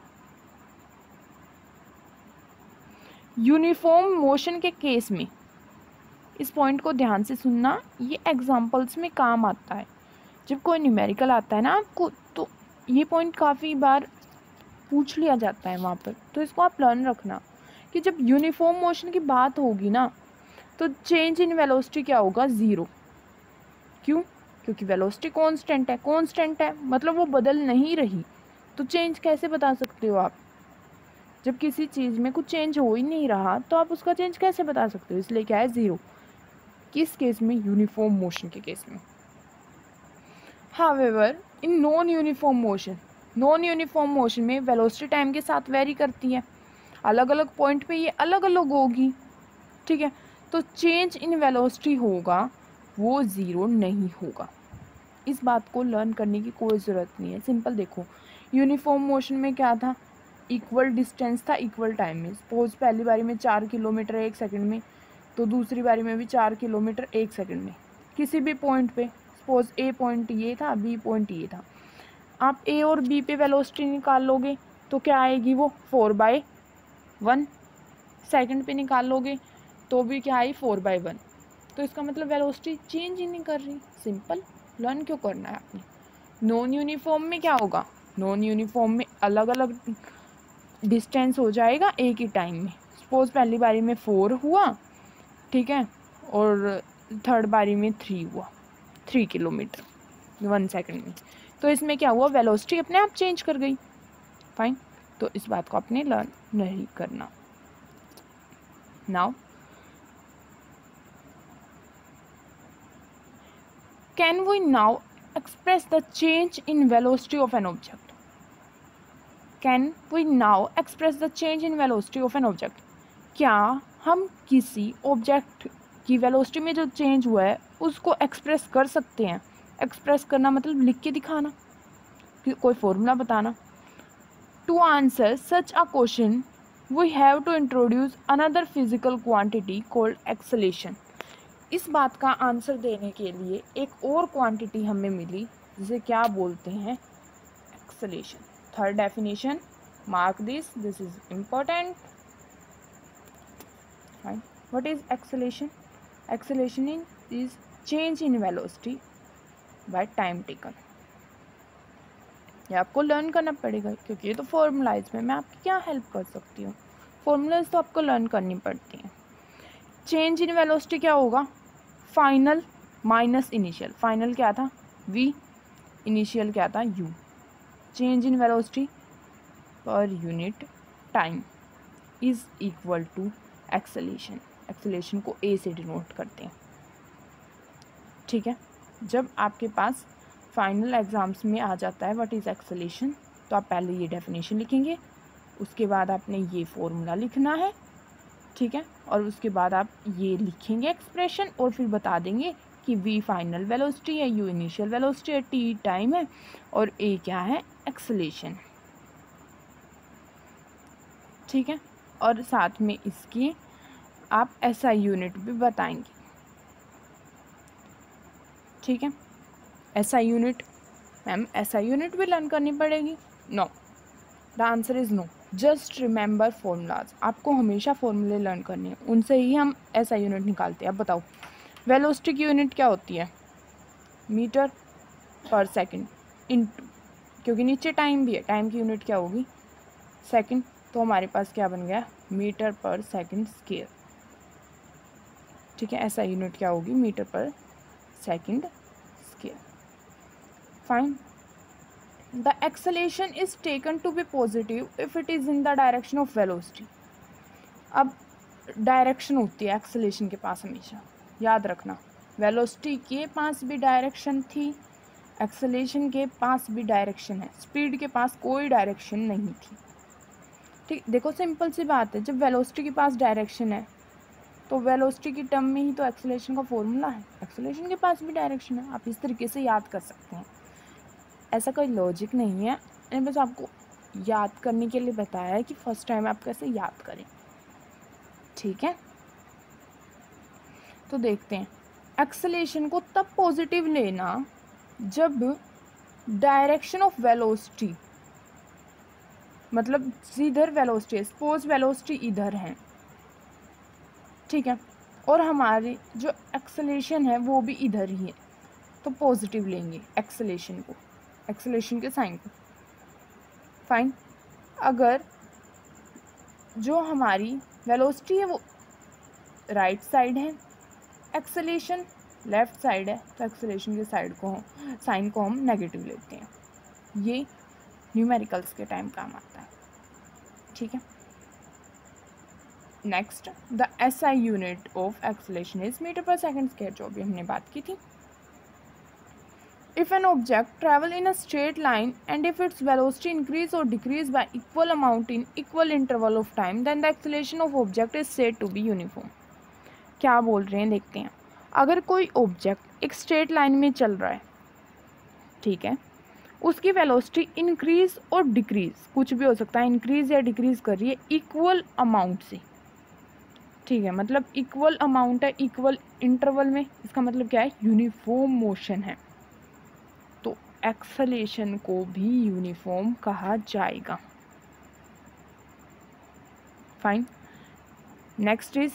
A: यूनिफॉर्म मोशन के केस में, इस पॉइंट को ध्यान से सुनना, ये एग्जाम्पल्स में काम आता है। जब कोई न्यूमेरिकल आता है ना आपको, तो ये पॉइंट काफ़ी बार पूछ लिया जाता है वहाँ पर, तो इसको आप लर्न रखना कि जब यूनिफॉर्म मोशन की बात होगी ना, तो चेंज इन वेलोसिटी क्या होगा? 0। क्यों? क्योंकि वेलोसिटी कांस्टेंट है। कांस्टेंट है मतलब वो बदल नहीं रही, तो चेंज कैसे बता सकते हो आप? जब किसी चीज़ में कुछ चेंज हो ही नहीं रहा तो आप उसका चेंज कैसे बता सकते हो? इसलिए क्या है? 0। किस केस में? यूनिफॉर्म मोशन के केस में। However, in non-uniform motion, non uniform motion में वेलोसिटी टाइम के साथ वेरी करती है, अलग अलग पॉइंट पे ये अलग अलग होगी। ठीक है, तो चेंज इन वेलोसिटी होगा वो 0 नहीं होगा। इस बात को लर्न करने की कोई ज़रूरत नहीं है। सिंपल देखो, यूनिफॉर्म मोशन में क्या था? इक्वल डिस्टेंस था इक्वल टाइम में। सपोज पहली बारी में 4 किलोमीटर 1 सेकंड में, तो दूसरी बारी में भी 4 किलोमीटर 1 सेकंड में। किसी भी पॉइंट पे, सपोज ए पॉइंट ये था, बी पॉइंट ये था, आप ए और बी पे वेलोसिटी निकाल लोगे तो क्या आएगी? वो 4/1। सेकंड पे निकाल लोगे तो भी क्या आई? 4/1। तो इसका मतलब वेलोसिटी चेंज ही नहीं कर रही। सिंपल। लर्न क्यों करना है आपने? नॉन यूनिफॉर्म में क्या होगा? नॉन यूनिफॉर्म में अलग अलग डिस्टेंस हो जाएगा एक ही टाइम में। सपोज पहली बारी में 4 हुआ, ठीक है, और थर्ड बारी में 3 हुआ, 3 किलोमीटर 1 सेकंड में। तो इसमें क्या हुआ? वेलोसिटी अपने आप चेंज कर गई। फाइन। तो इस बात को आपने लर्न नहीं करना। Now can we now express the change in velocity of an object? Can we now express the change in velocity of an object? क्या हम किसी ऑब्जेक्ट की वेलोसिटी में जो चेंज हुआ है उसको एक्सप्रेस कर सकते हैं? एक्सप्रेस करना मतलब लिख के दिखाना, कोई फॉर्मूला बताना। To answer such a question we have to introduce another physical quantity called acceleration. इस बात का आंसर देने के लिए एक और क्वांटिटी हमें मिली जिसे क्या बोलते हैं? Acceleration. Third definition, mark this is important. What is acceleration? Acceleration is change in velocity by time taken. ये आपको लर्न करना पड़ेगा क्योंकि ये तो फॉर्मूलाइज में मैं आपकी क्या हेल्प कर सकती हूँ। फॉर्मूलाइज तो आपको लर्न करनी पड़ती हैं। चेंज इन वेलोसिटी क्या होगा? Final minus initial. फाइनल क्या था? v, इनिशियल क्या था? u। Change in velocity per unit time is equal to acceleration. Acceleration को a से डिनोट करते हैं। ठीक है, जब आपके पास फाइनल एग्ज़ाम्स में आ जाता है व्हाट इज़ एक्सेलेरेशन। तो आप पहले ये डेफिनेशन लिखेंगे, उसके बाद आपने ये फॉर्मूला लिखना है, ठीक है, और उसके बाद आप ये लिखेंगे एक्सप्रेशन और फिर बता देंगे कि v फाइनल वेलोसिटी है, u इनिशियल वेलोसिटी है, t टाइम है और a क्या है, एक्सेलेरेशन, ठीक है। और साथ में इसकी आप SI यूनिट भी बताएंगे, ठीक है। SI unit, ma'am SI unit भी लर्न करनी पड़ेगी? No, the answer is no. Just remember formulas, आपको हमेशा फॉर्मूले लर्न करने हैं, उनसे ही हम SI यूनिट निकालते हैं। अब बताओ वेलोसिटी की यूनिट क्या होती है, मीटर पर सेकंड इनटू, क्योंकि नीचे टाइम भी है, टाइम की यूनिट क्या होगी, सेकंड, तो हमारे पास क्या बन गया, मीटर पर सेकंड स्क्वायर, ठीक है। SI यूनिट क्या होगी, metre per second square, fine. The acceleration is taken to be positive if it is in the direction of velocity। अब डायरेक्शन होती है एक्सेलेरेशन के पास हमेशा, याद रखना, वेलोसिटी के पास भी डायरेक्शन थी, एक्सेलेरेशन के पास भी डायरेक्शन है, स्पीड के पास कोई डायरेक्शन नहीं थी, ठीक। देखो सिंपल सी बात है, जब वेलोसिटी के पास डायरेक्शन है तो वेलोसिटी की टर्म में ही तो एक्सेलेरेशन का फॉर्मूला है, एक्सेलेरेशन के पास भी डायरेक्शन है। आप इस तरीके से याद कर सकते हैं, ऐसा कोई लॉजिक नहीं है, मैंने बस आपको याद करने के लिए बताया है कि फर्स्ट टाइम आप कैसे याद करें, ठीक है। तो देखते हैं, एक्सेलेरेशन को तब पॉजिटिव लेना जब डायरेक्शन ऑफ वेलोसिटी, मतलब जिधर वेलोसिटी है, सपोज वेलोसिटी इधर है, ठीक है, और हमारी जो एक्सेलेरेशन है वो भी इधर ही है, तो पॉजिटिव लेंगे एक्सेलेरेशन को, एक्सेलेरेशन के साइन को, फाइन। अगर जो हमारी वेलोसिटी है वो राइट साइड है, एक्सेलेरेशन लेफ्ट साइड है, तो एक्सेलेरेशन के साइन को हम नेगेटिव लेते हैं, ये न्यूमेरिकल्स के टाइम काम आता है, ठीक है। Next, the SI unit of acceleration is metre per second square, जो भी हमने बात की थी। If an object travel in a straight line and if its velocity increase or decrease by equal amount in equal interval of time, then the acceleration of object is said to be uniform। क्या बोल रहे हैं देखते हैं। अगर कोई ऑब्जेक्ट एक स्ट्रेट लाइन में चल रहा है, ठीक है, उसकी वेलोसिटी इंक्रीज और डिक्रीज, कुछ भी हो सकता है, इंक्रीज या डिक्रीज कर रही है इक्वल अमाउंट से, ठीक है, मतलब इक्वल अमाउंट है इक्वल इंटरवल में, इसका मतलब क्या है, यूनिफॉर्म मोशन है, तो एक्सेलेरेशन को भी यूनिफॉर्म कहा जाएगा, फाइन। नेक्स्ट इज,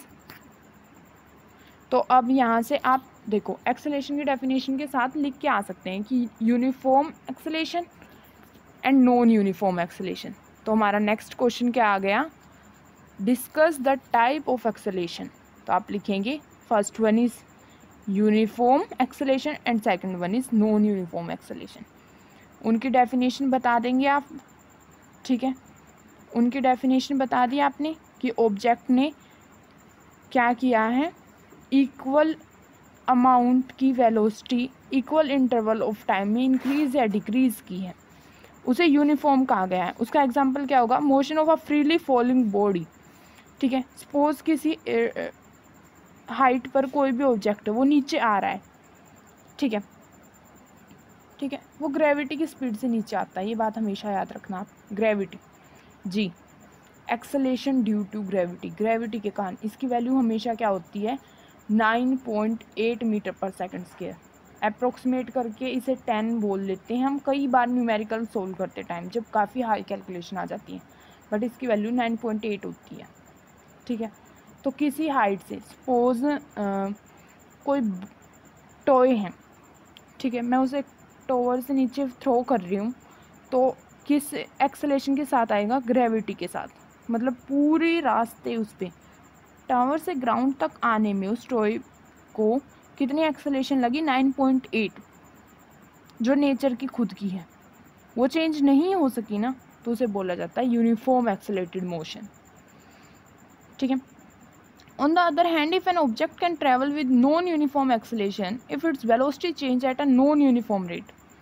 A: तो अब यहाँ से आप देखो एक्सेलेरेशन की डेफिनेशन के साथ लिख के आ सकते हैं कि uniform acceleration and non uniform acceleration. तो हमारा नेक्स्ट क्वेश्चन क्या आ गया, discuss the type of acceleration. तो आप लिखेंगे first one is uniform acceleration and second one is non uniform acceleration. उनकी डेफिनेशन बता देंगे आप, ठीक है, उनकी डेफिनेशन बता दी आपने कि ऑब्जेक्ट ने क्या किया है, इक्वल अमाउंट की velocity equal interval of time में इंक्रीज या डिक्रीज की है, उसे यूनिफॉर्म कहा गया है। उसका एग्जांपल क्या होगा, motion of a freely falling body, ठीक है, सपोज किसी हाइट पर कोई भी ऑब्जेक्ट है वो नीचे आ रहा है, ठीक है, ठीक है, वो ग्रेविटी की स्पीड से नीचे आता है, ये बात हमेशा याद रखना आप, gravity g, acceleration due to gravity, gravity के कारण इसकी वैल्यू हमेशा क्या होती है, 9.8 metre per second square. Approximate करके इसे 10 बोल लेते हैं हम कई बार न्यूमेरिकल सोल्व करते टाइम, जब काफ़ी हाई कैलकुलेशन आ जाती है, बट इसकी वैल्यू 9.8 होती है, ठीक है। तो किसी हाइट से सपोज कोई टॉय है, ठीक है, मैं उसे टॉवर से नीचे थ्रो कर रही हूँ, तो किस एक्सेलेरेशन के साथ आएगा, ग्रेविटी के साथ, मतलब पूरे रास्ते उस पर टावर से ग्राउंड तक आने में उस टॉय को कितनी एक्सेलेरेशन लगी, 9.8, जो नेचर की खुद की है, वो चेंज नहीं हो सकी ना, तो उसे बोला जाता है यूनिफॉर्म एक्सेलेरेटेड मोशन, ठीक है। On the other hand, if an object can travel with non-uniform acceleration, if its velocity change at a non-uniform rate,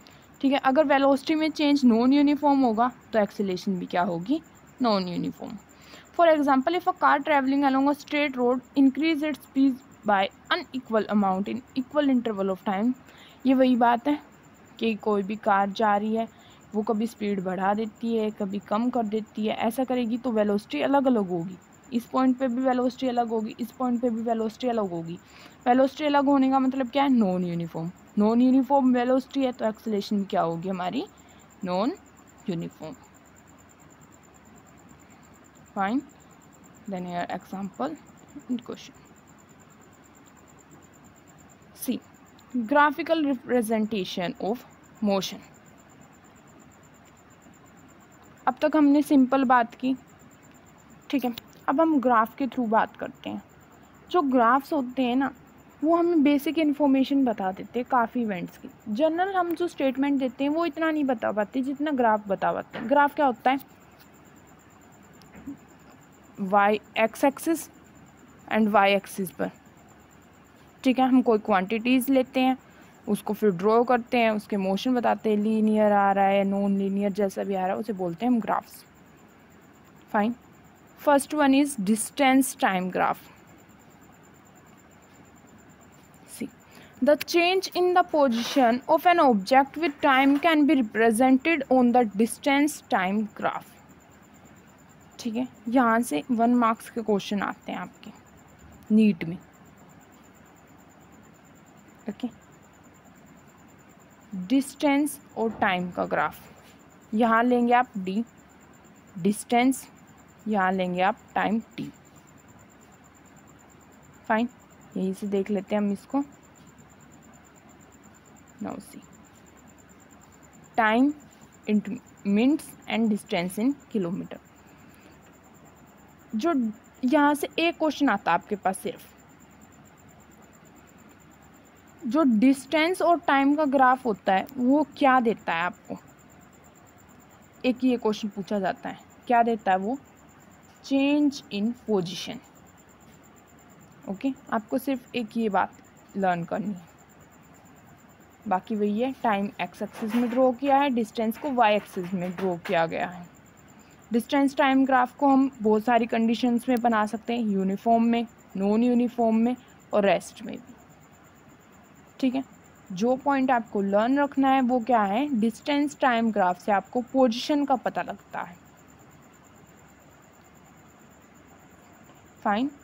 A: ठीक है। अगर वेलोसिटी में चेंज नॉन यूनिफॉर्म होगा तो एक्सेलरेशन भी क्या होगी, non uniform. For example, if a car travelling along a straight road increase its speed by unequal amount in equal interval of time. ये वही बात है कि कोई भी कार जा रही है, वो कभी स्पीड बढ़ा देती है, कभी कम कर देती है, ऐसा करेगी तो वेलोसिटी अलग अलग होगी। इस पॉइंट पे भी वेलोसिटी अलग होगी, इस पॉइंट पे भी वेलोसिटी अलग होगी। वेलोसिटी अलग होने का मतलब क्या है, non uniform. Non uniform velocity है तो एक्सेलरेशन क्या होगी हमारी, non uniform. Fine, then here example and question. C. Graphical representation of motion. अब तक हमने सिंपल बात की, ठीक है। अब हम ग्राफ के थ्रू बात करते हैं। जो ग्राफ्स होते हैं ना, वो हमें बेसिक इन्फॉर्मेशन बता देते हैं काफ़ी इवेंट्स की। जनरल हम जो स्टेटमेंट देते हैं वो इतना नहीं बता पाते जितना ग्राफ बता पाते हैं। ग्राफ क्या होता है, y x axis and y axis पर, ठीक है, हम कोई क्वांटिटीज़ लेते हैं, उसको फिर ड्रॉ करते हैं, उसके मोशन बताते हैं, लीनियर आ रहा है, नॉन लीनियर, जैसा भी आ रहा है उसे बोलते हैं हम graphs. Fine, first one is distance time graph. See, the change in the position of an object with time can be represented on the distance time graph. ठीक है, यहाँ से 1 मार्क्स के क्वेश्चन आते हैं आपके नीट में। ओके, डिस्टेंस और टाइम का ग्राफ, यहाँ लेंगे आप डी डिस्टेंस, यहाँ लेंगे आप टाइम टी। फाइन, यहीं से देख लेते हैं हम इसको। Now see, time in minutes and distance in kilometre. जो यहाँ से एक क्वेश्चन आता है आपके पास, सिर्फ जो डिस्टेंस और टाइम का ग्राफ होता है वो क्या देता है आपको, एक ये क्वेश्चन पूछा जाता है, क्या देता है वो, चेंज इन पोजीशन। ओके, आपको सिर्फ एक ये बात लर्न करनी है, बाकी वही है। टाइम एक्स एक्सिस में ड्रॉ किया है, डिस्टेंस को वाई एक्सिस में ड्रॉ किया गया है। डिस्टेंस टाइम ग्राफ को हम बहुत सारी कंडीशंस में बना सकते हैं, यूनिफॉर्म में, नॉन यूनिफॉर्म में और रेस्ट में भी। ठीक है, जो पॉइंट आपको लर्न रखना है वो क्या है, डिस्टेंस टाइम ग्राफ से आपको पोजीशन का पता लगता है। Fine,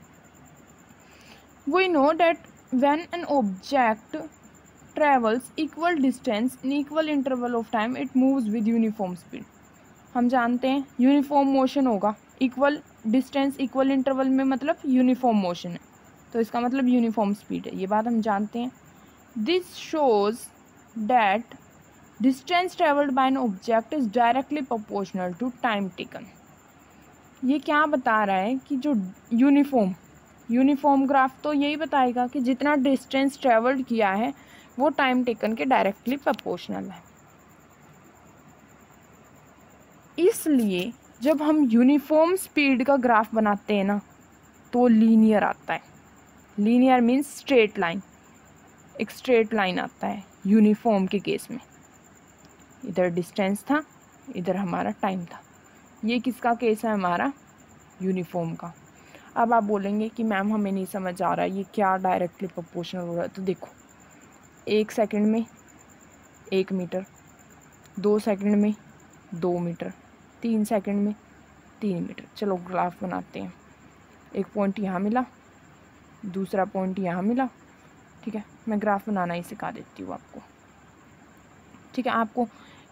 A: we know that when an object travels equal distance in equal interval of time it moves with uniform speed। हम जानते हैं यूनिफॉर्म मोशन होगा, इक्वल डिस्टेंस इक्वल इंटरवल में मतलब यूनिफॉर्म मोशन है, तो इसका मतलब यूनिफॉर्म स्पीड है, ये बात हम जानते हैं। This shows that distance travelled by an object is directly proportional to time taken. ये क्या बता रहा है कि जो यूनिफॉर्म ग्राफ तो यही बताएगा कि जितना डिस्टेंस ट्रेवल्ड किया है वो टाइम टेकन के डायरेक्टली प्रोपोर्शनल है। इसलिए जब हम यूनिफॉर्म स्पीड का ग्राफ बनाते हैं ना तो लीनियर आता है। लीनियर मीन्स स्ट्रेट लाइन, एक स्ट्रेट लाइन आता है यूनिफॉर्म के केस में। इधर डिस्टेंस था, इधर हमारा टाइम था। ये किसका केस है, हमारा यूनिफॉर्म का। अब आप बोलेंगे कि मैम हमें नहीं समझ आ रहा है ये क्या डायरेक्टली प्रोपोर्शनल हो रहा है। तो देखो, 1 सेकंड में 1 मीटर, 2 सेकंड में 2 मीटर, 3 सेकंड में 3 मीटर। चलो ग्राफ बनाते हैं। एक पॉइंट यहाँ मिला, दूसरा पॉइंट यहाँ मिला। ठीक है, मैं ग्राफ बनाना ही सिखा देती हूँ आपको। ठीक है, आपको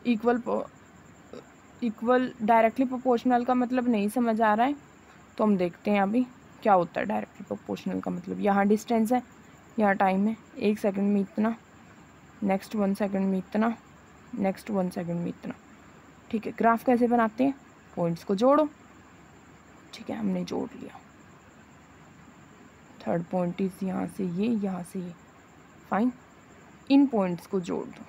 A: इक्वल डायरेक्टली प्रोपोर्शनल का मतलब नहीं समझ आ रहा है तो हम देखते हैं अभी क्या होता है डायरेक्टली प्रोपोर्शनल का मतलब। यहाँ डिस्टेंस है, यहाँ टाइम है, 1 सेकंड में इतना, नेक्स्ट 1 सेकंड में इतना, नेक्स्ट 1 सेकंड में इतना। ठीक है, ग्राफ कैसे बनाते हैं, पॉइंट्स को जोड़ो। ठीक है, हमने जोड़ लिया। थर्ड पॉइंट इज यहाँ से ये, यहाँ से ये। फाइन, इन पॉइंट्स को जोड़ दो,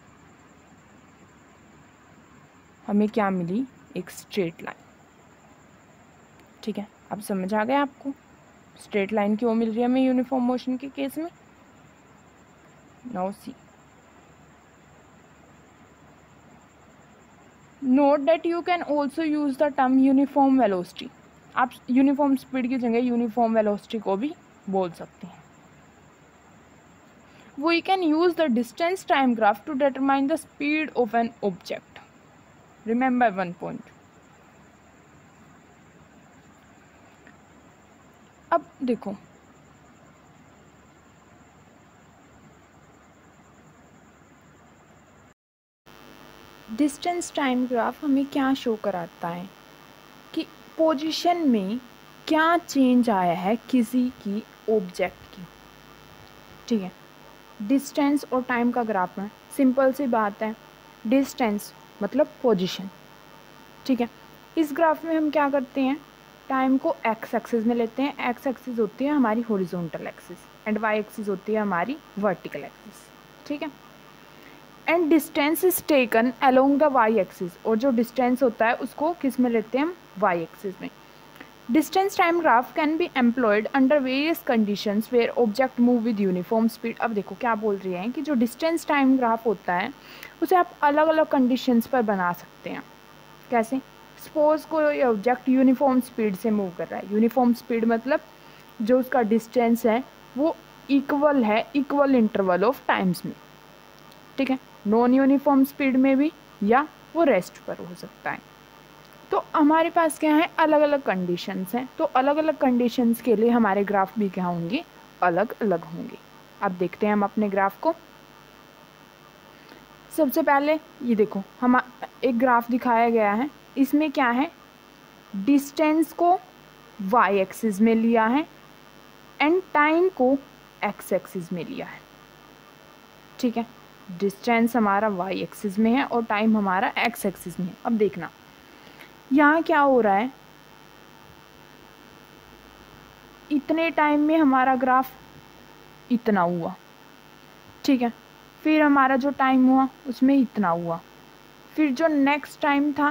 A: हमें क्या मिली, एक स्ट्रेट लाइन। ठीक है, अब समझ आ गया आपको स्ट्रेट लाइन क्यों मिल रही है हमें यूनिफॉर्म मोशन के केस में। Now see, note that you can also use the term uniform velocity. आप यूनिफॉर्म स्पीड की जगह यूनिफॉर्म वेलोसिटी को भी बोल सकते हैं। We can use the distance time graph to determine the speed of an object. Remember one point. अब देखो, डिस्टेंस टाइम ग्राफ हमें क्या शो कराता है कि पोजीशन में क्या चेंज आया है किसी की ऑब्जेक्ट की। ठीक है, डिस्टेंस और टाइम का ग्राफ में सिंपल सी बात है, डिस्टेंस मतलब पोजीशन। ठीक है, इस ग्राफ में हम क्या करते हैं, टाइम को एक्स एक्सिस में लेते हैं। एक्स एक्सिस होती है हमारी horizontal axis and y axis होती है हमारी वर्टिकल एक्सिस। ठीक है, and distance is taken along the y axis, और जो डिस्टेंस होता है उसको किस में लेते हैं हम, वाई एक्सिस में। Distance time graph can be employed under various conditions where object move with uniform speed. अब देखो क्या बोल रही है कि जो डिस्टेंस टाइम ग्राफ होता है उसे आप अलग अलग कंडीशंस पर बना सकते हैं। कैसे, सपोज कोई ऑब्जेक्ट यूनिफॉर्म स्पीड से मूव कर रहा है। यूनिफॉर्म स्पीड मतलब जो उसका डिस्टेंस है वो इक्वल है इक्वल इंटरवल ऑफ टाइम्स में। ठीक है, नॉन यूनिफॉर्म स्पीड में भी, या वो रेस्ट पर हो सकता है। तो हमारे पास क्या है, अलग अलग कंडीशंस हैं। तो अलग अलग कंडीशंस के लिए हमारे ग्राफ भी क्या होंगे, अलग अलग होंगे। अब देखते हैं हम अपने ग्राफ को। सबसे पहले ये देखो, हम एक ग्राफ दिखाया गया है, इसमें क्या है, डिस्टेंस को वाई एक्सिस में लिया है एंड टाइम को एक्स एक्सिस में लिया है। ठीक है, डिस्टेंस हमारा वाई एक्सिस में है और टाइम हमारा एक्स एक्सिस में है। अब देखना यहाँ क्या हो रहा है, इतने टाइम में हमारा ग्राफ इतना हुआ। ठीक है, फिर हमारा जो टाइम हुआ उसमें इतना हुआ, फिर जो नेक्स्ट टाइम था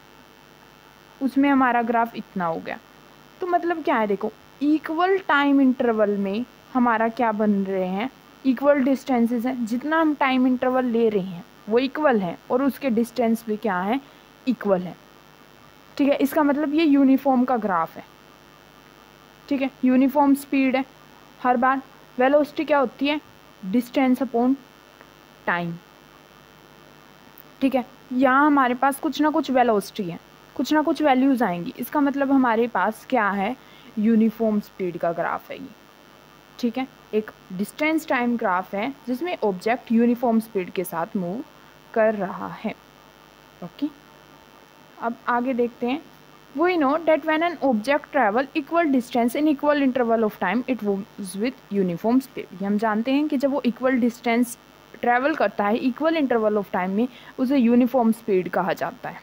A: उसमें हमारा ग्राफ इतना हो गया। तो मतलब क्या है, देखो इक्वल टाइम इंटरवल में हमारा क्या बन रहे हैं, इक्वल डिस्टेंसेस हैं। जितना हम टाइम इंटरवल ले रहे हैं वो इक्वल है और उसके डिस्टेंस भी क्या है, इक्वल है। ठीक है, इसका मतलब ये यूनिफॉर्म का ग्राफ है। ठीक है, यूनिफॉर्म स्पीड है हर बार। वेलोसिटी क्या होती है, डिस्टेंस अपॉन टाइम। ठीक है, यहाँ हमारे पास कुछ ना कुछ वेलोसिटी है, कुछ ना कुछ वैल्यूज़ आएंगी। इसका मतलब हमारे पास क्या है, यूनिफॉर्म स्पीड का ग्राफ है ये। ठीक है, एक डिस्टेंस टाइम ग्राफ है जिसमें ऑब्जेक्ट यूनिफॉर्म स्पीड के साथ मूव कर रहा है। ओके, अब आगे देखते हैं। We know that when an object travel equal distance in equal interval of time, it moves with uniform speed. ये हम जानते हैं कि जब वो equal distance travel करता है equal interval of time में, उसे uniform speed कहा जाता है।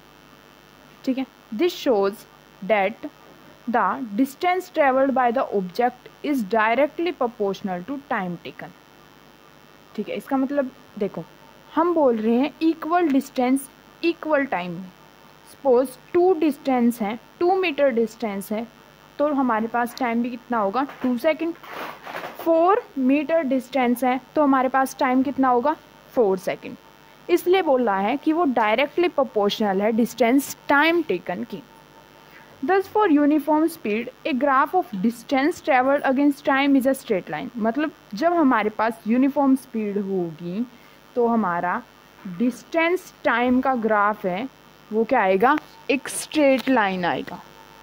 A: ठीक है, this shows that the distance traveled by the object is directly proportional to time taken. ठीक है, इसका मतलब देखो हम बोल रहे हैं equal distance equal time में। सपोज 2 डिस्टेंस है, 2 मीटर डिस्टेंस है, तो हमारे पास टाइम भी कितना होगा, 2 सेकेंड। 4 मीटर डिस्टेंस है तो हमारे पास टाइम कितना होगा, 4 सेकेंड। इसलिए बोल रहा है कि वो डायरेक्टली प्रोपोर्शनल है डिस्टेंस टाइम टेकन की। Thus for uniform speed, a graph of distance traveled against time is a straight line. मतलब जब हमारे पास यूनिफॉर्म स्पीड होगी तो हमारा डिस्टेंस टाइम का ग्राफ है वो क्या आएगा, एक स्ट्रेट लाइन आएगा।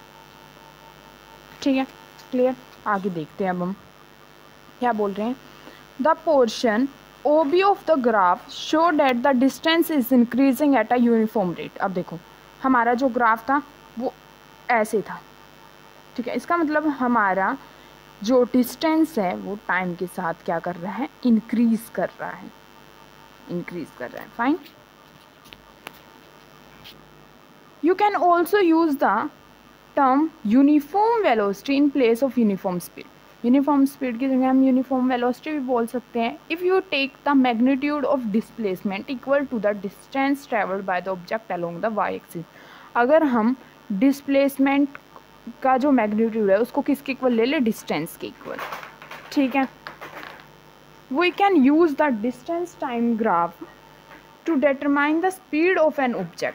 A: ठीक है, क्लियर। आगे देखते हैं अब हम क्या बोल रहे हैं। The portion OB of the graph show that the distance is increasing at a uniform rate. अब देखो हमारा जो ग्राफ था वो ऐसे था। ठीक है, इसका मतलब हमारा जो डिस्टेंस है वो टाइम के साथ क्या कर रहा है, इंक्रीज कर रहा है, इंक्रीज कर रहा है। Fine. You can also use the term uniform velocity in place of uniform speed. Uniform speed की जगह हम uniform velocity भी बोल सकते हैं। If you take the magnitude of displacement equal to the distance traveled by the object along the y-axis, अगर हम displacement का जो magnitude है उसको किसके इक्वल ले ले, distance के इक्वल। ठीक है, we can use the distance time graph to determine the speed of an object.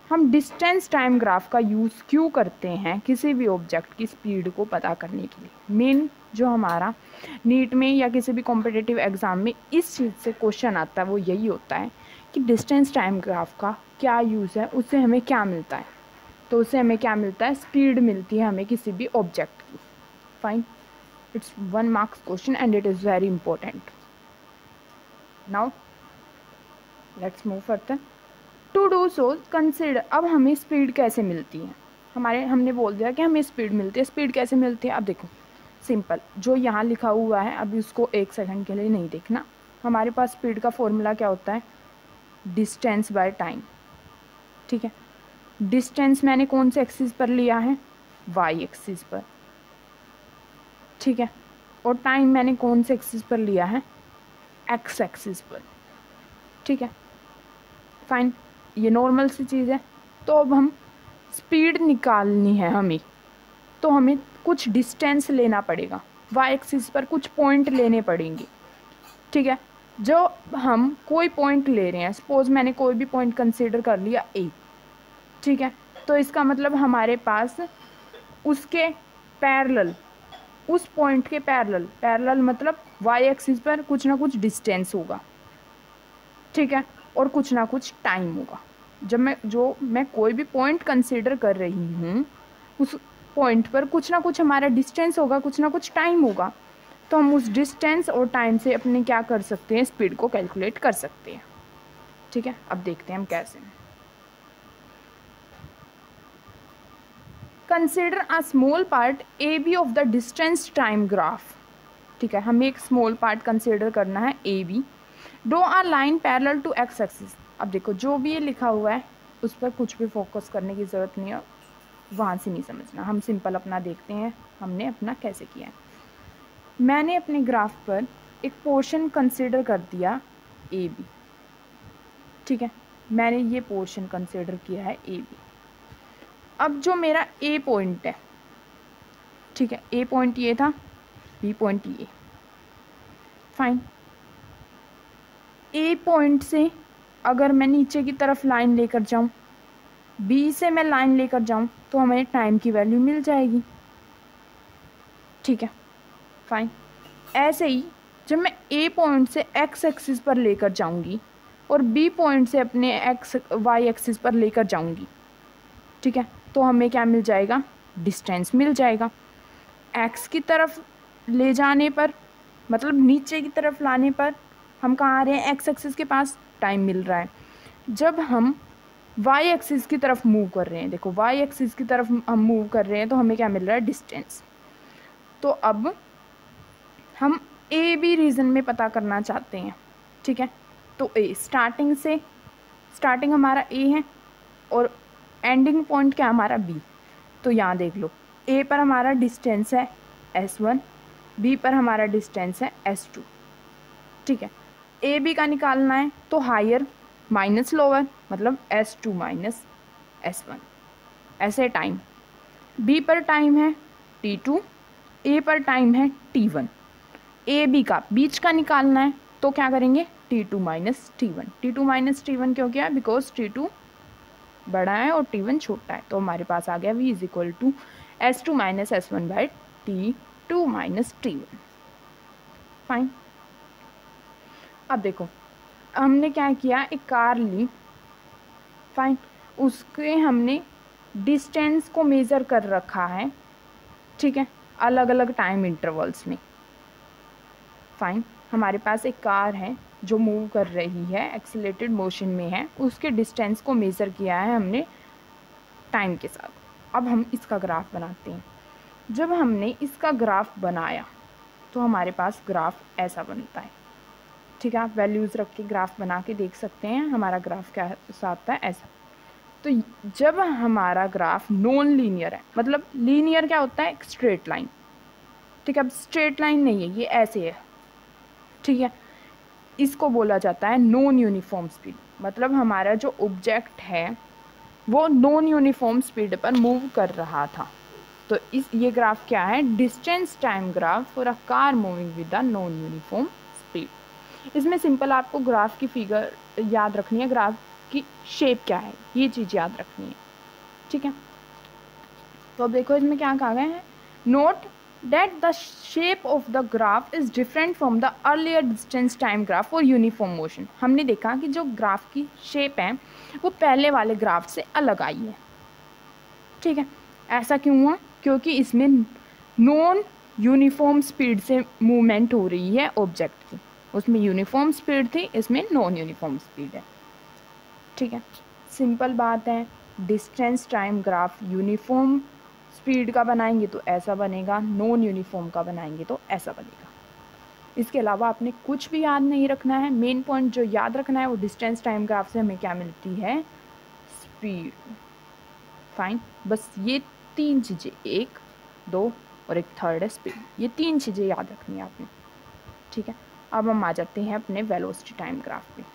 A: हम डिस्टेंस टाइम ग्राफ का यूज़ क्यों करते हैं किसी भी ऑब्जेक्ट की स्पीड को पता करने के लिए? मेन जो हमारा नीट में या किसी भी कॉम्पिटिटिव एग्ज़ाम में इस चीज़ से क्वेश्चन आता है वो यही होता है कि डिस्टेंस टाइम ग्राफ का क्या यूज़ है, उससे हमें क्या मिलता है। तो उससे हमें क्या मिलता है, स्पीड मिलती है हमें किसी भी ऑब्जेक्ट की। Fine, it's 1 marks question and it is very important. Now let's move further. To do so consider, अब हमें स्पीड कैसे मिलती है, हमने बोल दिया कि हमें स्पीड मिलती है। स्पीड कैसे मिलती है, अब देखो सिंपल, जो यहाँ लिखा हुआ है अभी उसको 1 सेकंड के लिए नहीं देखना। हमारे पास स्पीड का फॉर्मूला क्या होता है, डिस्टेंस बाय टाइम। ठीक है, डिस्टेंस मैंने कौन से एक्सिस पर लिया है, वाई एक्सिस पर। ठीक है, और टाइम मैंने कौन से एक्सिस पर लिया है, एक्स एक्सिस पर। ठीक है, फाइन, ये नॉर्मल सी चीज़ है। तो अब हम स्पीड निकालनी है हमें, तो हमें कुछ डिस्टेंस लेना पड़ेगा, वाई एक्सिस पर कुछ पॉइंट लेने पड़ेंगे। ठीक है, जो हम कोई पॉइंट ले रहे हैं, सपोज मैंने कोई भी पॉइंट कंसीडर कर लिया ए। ठीक है, तो इसका मतलब हमारे पास उसके पैरेलल, उस पॉइंट के पैरेलल मतलब वाई एक्सिस पर कुछ ना कुछ डिस्टेंस होगा। ठीक है, और कुछ ना कुछ टाइम होगा। जब मैं कोई भी पॉइंट कंसीडर कर रही हूँ, उस पॉइंट पर कुछ ना कुछ हमारा डिस्टेंस होगा, कुछ ना कुछ टाइम होगा। तो हम उस डिस्टेंस और टाइम से अपने क्या कर सकते हैं, स्पीड को कैलकुलेट कर सकते हैं। ठीक है, अब देखते हैं हम कैसे। Consider a small part A B of the distance time graph. ठीक है, हमें एक स्मॉल पार्ट कंसिडर करना है A B. Draw a line parallel to x axis. अब देखो जो भी ये लिखा हुआ है उस पर कुछ भी फोकस करने की ज़रूरत नहीं है, वहाँ से नहीं समझना, हम सिंपल अपना देखते हैं हमने अपना कैसे किया है। मैंने अपने ग्राफ पर एक पोर्शन कंसिडर कर दिया ए बी। ठीक है, मैंने ये पोर्शन कंसिडर किया है ए बी। अब जो मेरा ए पॉइंट है, ठीक है, ए पॉइंट ये था, बी पॉइंट ये। फाइन, ए पॉइंट से अगर मैं नीचे की तरफ लाइन लेकर जाऊं, बी से मैं लाइन लेकर जाऊं, तो हमें टाइम की वैल्यू मिल जाएगी। ठीक है, फाइन। ऐसे ही जब मैं ए पॉइंट से एक्स एक्सिस पर लेकर जाऊंगी और बी पॉइंट से अपने एक्स वाई एक्सिस पर लेकर जाऊंगी, ठीक है, तो हमें क्या मिल जाएगा, डिस्टेंस मिल जाएगा। एक्स की तरफ ले जाने पर मतलब नीचे की तरफ लाने पर हम कहाँ आ रहे हैं, एक्स एक्सिस के पास, टाइम मिल रहा है। जब हम वाई एक्सिस की तरफ मूव कर रहे हैं, देखो वाई एक्सिस की तरफ हम मूव कर रहे हैं, तो हमें क्या मिल रहा है, डिस्टेंस। तो अब हम ए बी रीजन में पता करना चाहते हैं। ठीक है, तो ए स्टार्टिंग हमारा ए है और एंडिंग पॉइंट क्या हमारा बी। तो यहाँ देख लो, ए पर हमारा डिस्टेंस है S1, बी पर हमारा डिस्टेंस है S2। ठीक है, ए बी का निकालना है तो हायर माइनस लोअर मतलब S2 माइनस S1। ऐसे टाइम, बी पर टाइम है T2, ए पर टाइम है T1। ए बी का बीच का निकालना है तो क्या करेंगे, T2 minus T1। T2 minus T1 क्यों किया, बिकॉज T2 बड़ा है और T1 छोटा है। तो हमारे पास आ गया V is equal to S2 minus S1 by T2 minus T1। Fine, अब देखो हमने क्या किया, एक कार ली। फाइन, उसके हमने डिस्टेंस को मेज़र कर रखा है। ठीक है, अलग अलग टाइम इंटरवल्स में। फाइन, हमारे पास एक कार है जो मूव कर रही है, एक्सीलरेटेड मोशन में है, उसके डिस्टेंस को मेज़र किया है हमने टाइम के साथ। अब हम इसका ग्राफ बनाते हैं। जब हमने इसका ग्राफ बनाया तो हमारे पास ग्राफ ऐसा बनता है। ठीक है, आप वैल्यूज़ रख के ग्राफ बना के देख सकते हैं, हमारा ग्राफ क्या आता है ऐसा। तो जब हमारा ग्राफ नॉन लीनियर है, मतलब लीनियर क्या होता है, एक स्ट्रेट लाइन। ठीक है, अब स्ट्रेट लाइन नहीं है, ये ऐसे है। ठीक है, इसको बोला जाता है नॉन यूनिफॉर्म स्पीड, मतलब हमारा जो ऑब्जेक्ट है वो नॉन यूनिफॉर्म स्पीड पर मूव कर रहा था। तो ये ग्राफ क्या है, distance time graph for a car moving with a non uniform speed. इसमें सिंपल आपको ग्राफ की फिगर याद रखनी है। ग्राफ की शेप क्या है, ये चीज़ याद रखनी है, ठीक है। तो अब देखो इसमें क्या कहा गया है, note that the shape of the graph is different from the earlier distance time graph or uniform motion। हमने देखा कि जो ग्राफ की शेप है वो पहले वाले ग्राफ से अलग आई है, ठीक है। ऐसा क्यों हुआ, क्योंकि इसमें नॉन यूनिफॉर्म स्पीड से मूवमेंट हो रही है ऑब्जेक्ट की, उसमें यूनिफॉर्म स्पीड थी, इसमें नॉन यूनिफॉर्म स्पीड है, ठीक है। सिंपल बात है, distance time graph uniform speed का बनाएंगे तो ऐसा बनेगा, नॉन यूनिफॉर्म का बनाएंगे तो ऐसा बनेगा। इसके अलावा आपने कुछ भी याद नहीं रखना है, मेन पॉइंट जो याद रखना है वो डिस्टेंस टाइम ग्राफ से हमें क्या मिलती है, स्पीड। फाइन, बस ये 3 चीज़ें, 1, 2 और एक थर्ड है स्पीड, ये 3 चीज़ें याद रखनी है आपने, ठीक है। अब हम आ जाते हैं अपने वेलोसिटी टाइम ग्राफ पे।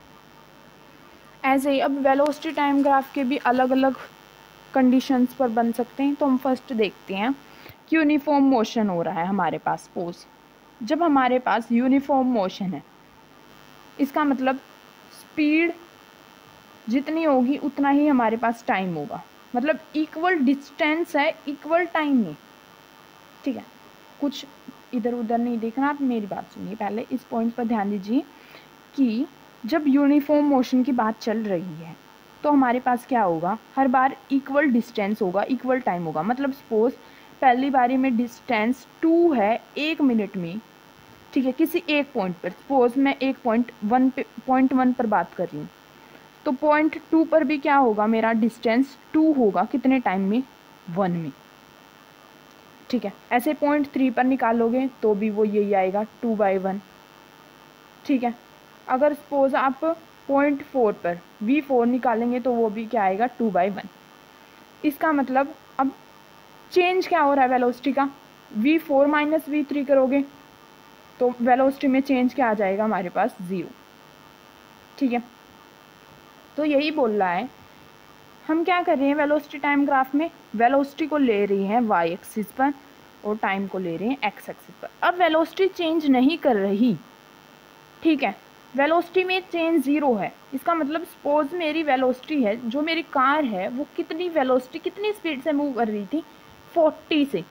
A: ऐसे ही अब वेलोसिटी टाइम ग्राफ के भी अलग अलग कंडीशंस पर बन सकते हैं। तो हम फर्स्ट देखते हैं कि यूनिफॉर्म मोशन हो रहा है हमारे पास। सपोज जब हमारे पास यूनिफॉर्म मोशन है, इसका मतलब स्पीड जितनी होगी उतना ही हमारे पास टाइम होगा, मतलब इक्वल डिस्टेंस है इक्वल टाइम में, ठीक है। कुछ इधर उधर नहीं देखना, आप मेरी बात सुनिए पहले, इस पॉइंट पर ध्यान दीजिए कि जब यूनिफॉर्म मोशन की बात चल रही है तो हमारे पास क्या होगा, हर बार इक्वल डिस्टेंस होगा, इक्वल टाइम होगा। मतलब सपोज पहली बारी में डिस्टेंस 2 है 1 मिनट में, ठीक है, किसी एक पॉइंट पर। सपोज मैं एक पॉइंट वन पर बात कर रही हूँ, तो पॉइंट 2 पर भी क्या होगा, मेरा डिस्टेंस 2 होगा, कितने टाइम में, 1 में, ठीक है। ऐसे पॉइंट 3 पर निकालोगे तो भी वो यही आएगा 2/1, ठीक है। अगर सपोज आप पॉइंट 4 पर V4 निकालेंगे तो वो भी क्या आएगा, 2/1। इसका मतलब अब चेंज क्या हो रहा है वेलोसिटी का, V4 माइनस V3 करोगे तो वेलोसिटी में चेंज क्या आ जाएगा हमारे पास, 0, ठीक है। तो यही बोल रहा है, हम क्या कर रहे हैं वेलोसिटी टाइम ग्राफ में, वेलोसिटी को ले रही हैं y एक्सिस पर और टाइम को ले रहे हैं x एक्सिस पर। अब वेलोसिटी चेंज नहीं कर रही, ठीक है, वेलोसिटी में चेंज 0 है। इसका मतलब सपोज मेरी वेलोसिटी है, जो मेरी कार है वो कितनी वेलोसिटी कितनी स्पीड से मूव कर रही थी, 40 से,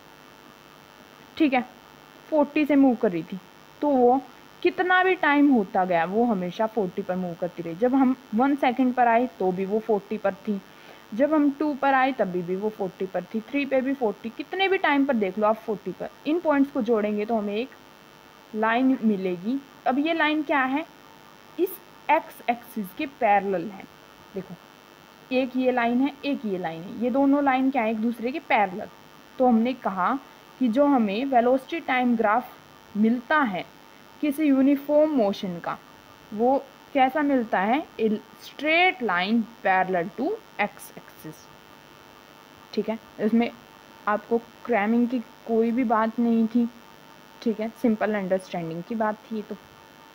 A: ठीक है, 40 से मूव कर रही थी, तो वो कितना भी टाइम होता गया वो हमेशा 40 पर मूव करती रही। जब हम 1 सेकेंड पर आए तो भी वो 40 पर थी, जब हम 2 पर आए तभी भी वो 40 पर थी, 3 पे भी 40, कितने भी टाइम पर देख लो आप 40 पर। इन पॉइंट्स को जोड़ेंगे तो हमें एक लाइन मिलेगी। अब ये लाइन क्या है, इस एक्स एक्सिस के पैरेलल है। देखो एक ये लाइन है, एक ये लाइन है, ये दोनों लाइन क्या है, एक दूसरे के पैरेलल। तो हमने कहा कि जो हमें वेलोसिटी टाइम ग्राफ मिलता है किसी यूनिफॉर्म मोशन का, वो कैसा मिलता है, a straight line parallel to x axis, ठीक है। इसमें आपको क्रैमिंग की कोई भी बात नहीं थी, ठीक है, सिंपल अंडरस्टैंडिंग की बात थी। तो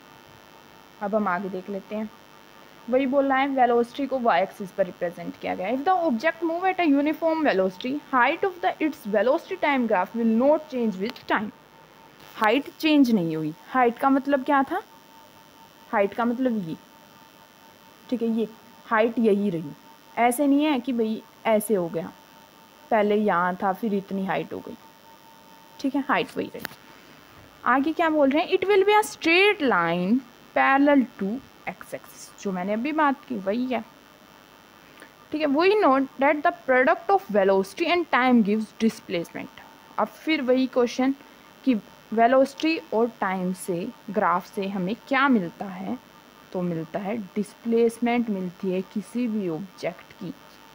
A: अब हम आगे देख लेते हैं, वही बोल रहा है वेलोसिटी को y एक्सिस पर रिप्रेजेंट किया गया। If the object move at a uniform velocity, height of the its velocity time graph will not change with time. Height change नहीं हुई, हाइट का मतलब क्या था, हाइट का मतलब ये, ठीक है, ये हाइट यही रही। ऐसे नहीं है कि भाई ऐसे हो गया, पहले यहाँ था फिर इतनी हाइट हो गई, ठीक है, हाइट वही रही। आगे क्या बोल रहे हैं, it will be a straight line parallel to x axis, जो मैंने अभी बात की वही है, ठीक है। वही note that the product of velocity and time gives displacement. अब फिर वही क्वेश्चन कि वेलोसिटी और टाइम से ग्राफ से हमें क्या मिलता है, तो मिलता है डिस्प्लेसमेंट, मिलती है किसी भी ऑब्जेक्ट की।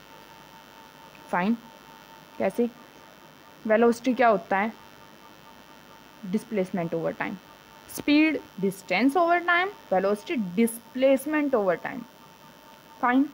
A: फाइन, कैसे, वेलोसिटी क्या होता है, displacement over time, speed distance over time, velocity displacement over time. Fine,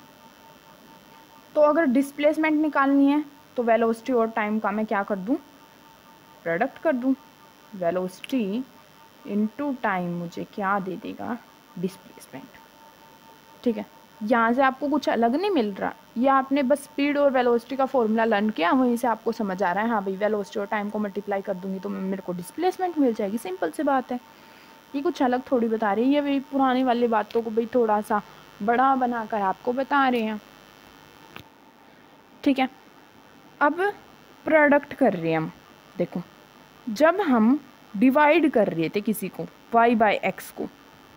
A: तो अगर डिस्प्लेसमेंट निकालनी है तो वेलोसिटी और टाइम का मैं क्या कर दूं, प्रोडक्ट कर दूं, वेलोसिटी इनटू टाइम मुझे क्या दे देगा, डिस्प्लेसमेंट, ठीक है। यहाँ से आपको कुछ अलग नहीं मिल रहा, या आपने बस स्पीड और वेलोसिटी का फॉर्मूला लर्न किया, वहीं से आपको समझ आ रहा है हाँ भाई वेलोसिटी और टाइम को मल्टीप्लाई कर दूंगी तो मेरे को डिस्प्लेसमेंट मिल जाएगी, सिंपल सी बात है। ये कुछ अलग थोड़ी बता रही है, ये भाई पुरानी वाली बातों को भाई थोड़ा सा बड़ा बनाकर आपको बता रहे हैं। ठीक है, अब प्रोडक्ट कर रहे हैं हम। देखो, जब हम डिवाइड कर रहे थे किसी को y बाय एक्स को,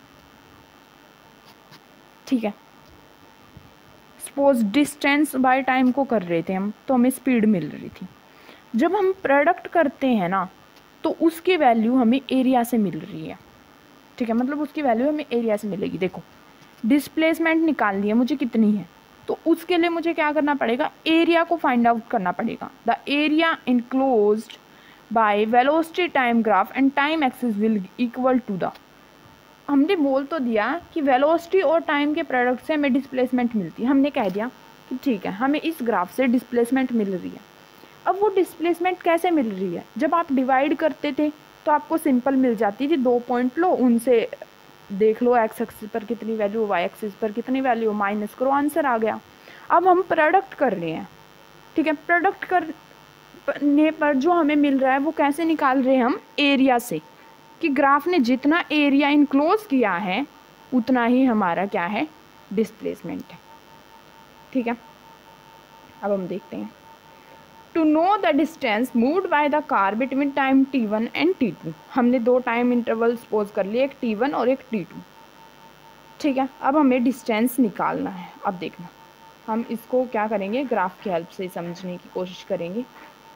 A: ठीक है, सपोज डिस्टेंस बाय टाइम को कर रहे थे हम, तो हमें स्पीड मिल रही थी। जब हम प्रोडक्ट करते हैं ना, तो उसकी वैल्यू हमें एरिया से मिल रही है। ठीक है, मतलब उसकी वैल्यू हमें एरिया से मिलेगी। देखो, डिस्प्लेसमेंट निकालनी है मुझे कितनी है, तो उसके लिए मुझे क्या करना पड़ेगा, एरिया को फाइंड आउट करना पड़ेगा। The area enclosed by velocity time graph and time axis will equal to the, हमने बोल तो दिया कि वेलोसिटी और टाइम के प्रोडक्ट से हमें डिस्प्लेसमेंट मिलती है। हमने कह दिया कि ठीक है, हमें इस ग्राफ से डिस्प्लेसमेंट मिल रही है। अब वो डिस्प्लेसमेंट कैसे मिल रही है, जब आप डिवाइड करते थे तो आपको सिंपल मिल जाती थी, 2 पॉइंट लो, उनसे देख लो एक्स एक्सिस पर कितनी वैल्यू, वाई एक्सिस पर कितनी वैल्यू, माइनस करो, आंसर आ गया। अब हम प्रोडक्ट कर रहे हैं। ठीक है, प्रोडक्ट करने पर जो हमें मिल रहा है वो कैसे निकाल रहे हैं हम, एरिया से, कि ग्राफ ने जितना एरिया इनक्लोज किया है उतना ही हमारा क्या है, डिस्प्लेसमेंट है। ठीक है, अब हम देखते हैं। To know the distance moved by the car between time t1 and t2, हमने 2 टाइम इंटरवल सपोज कर लिए, एक t1 और एक t2। ठीक है, अब हमें डिस्टेंस निकालना है। अब देखना, हम इसको क्या करेंगे, ग्राफ की हेल्प से समझने की कोशिश करेंगे।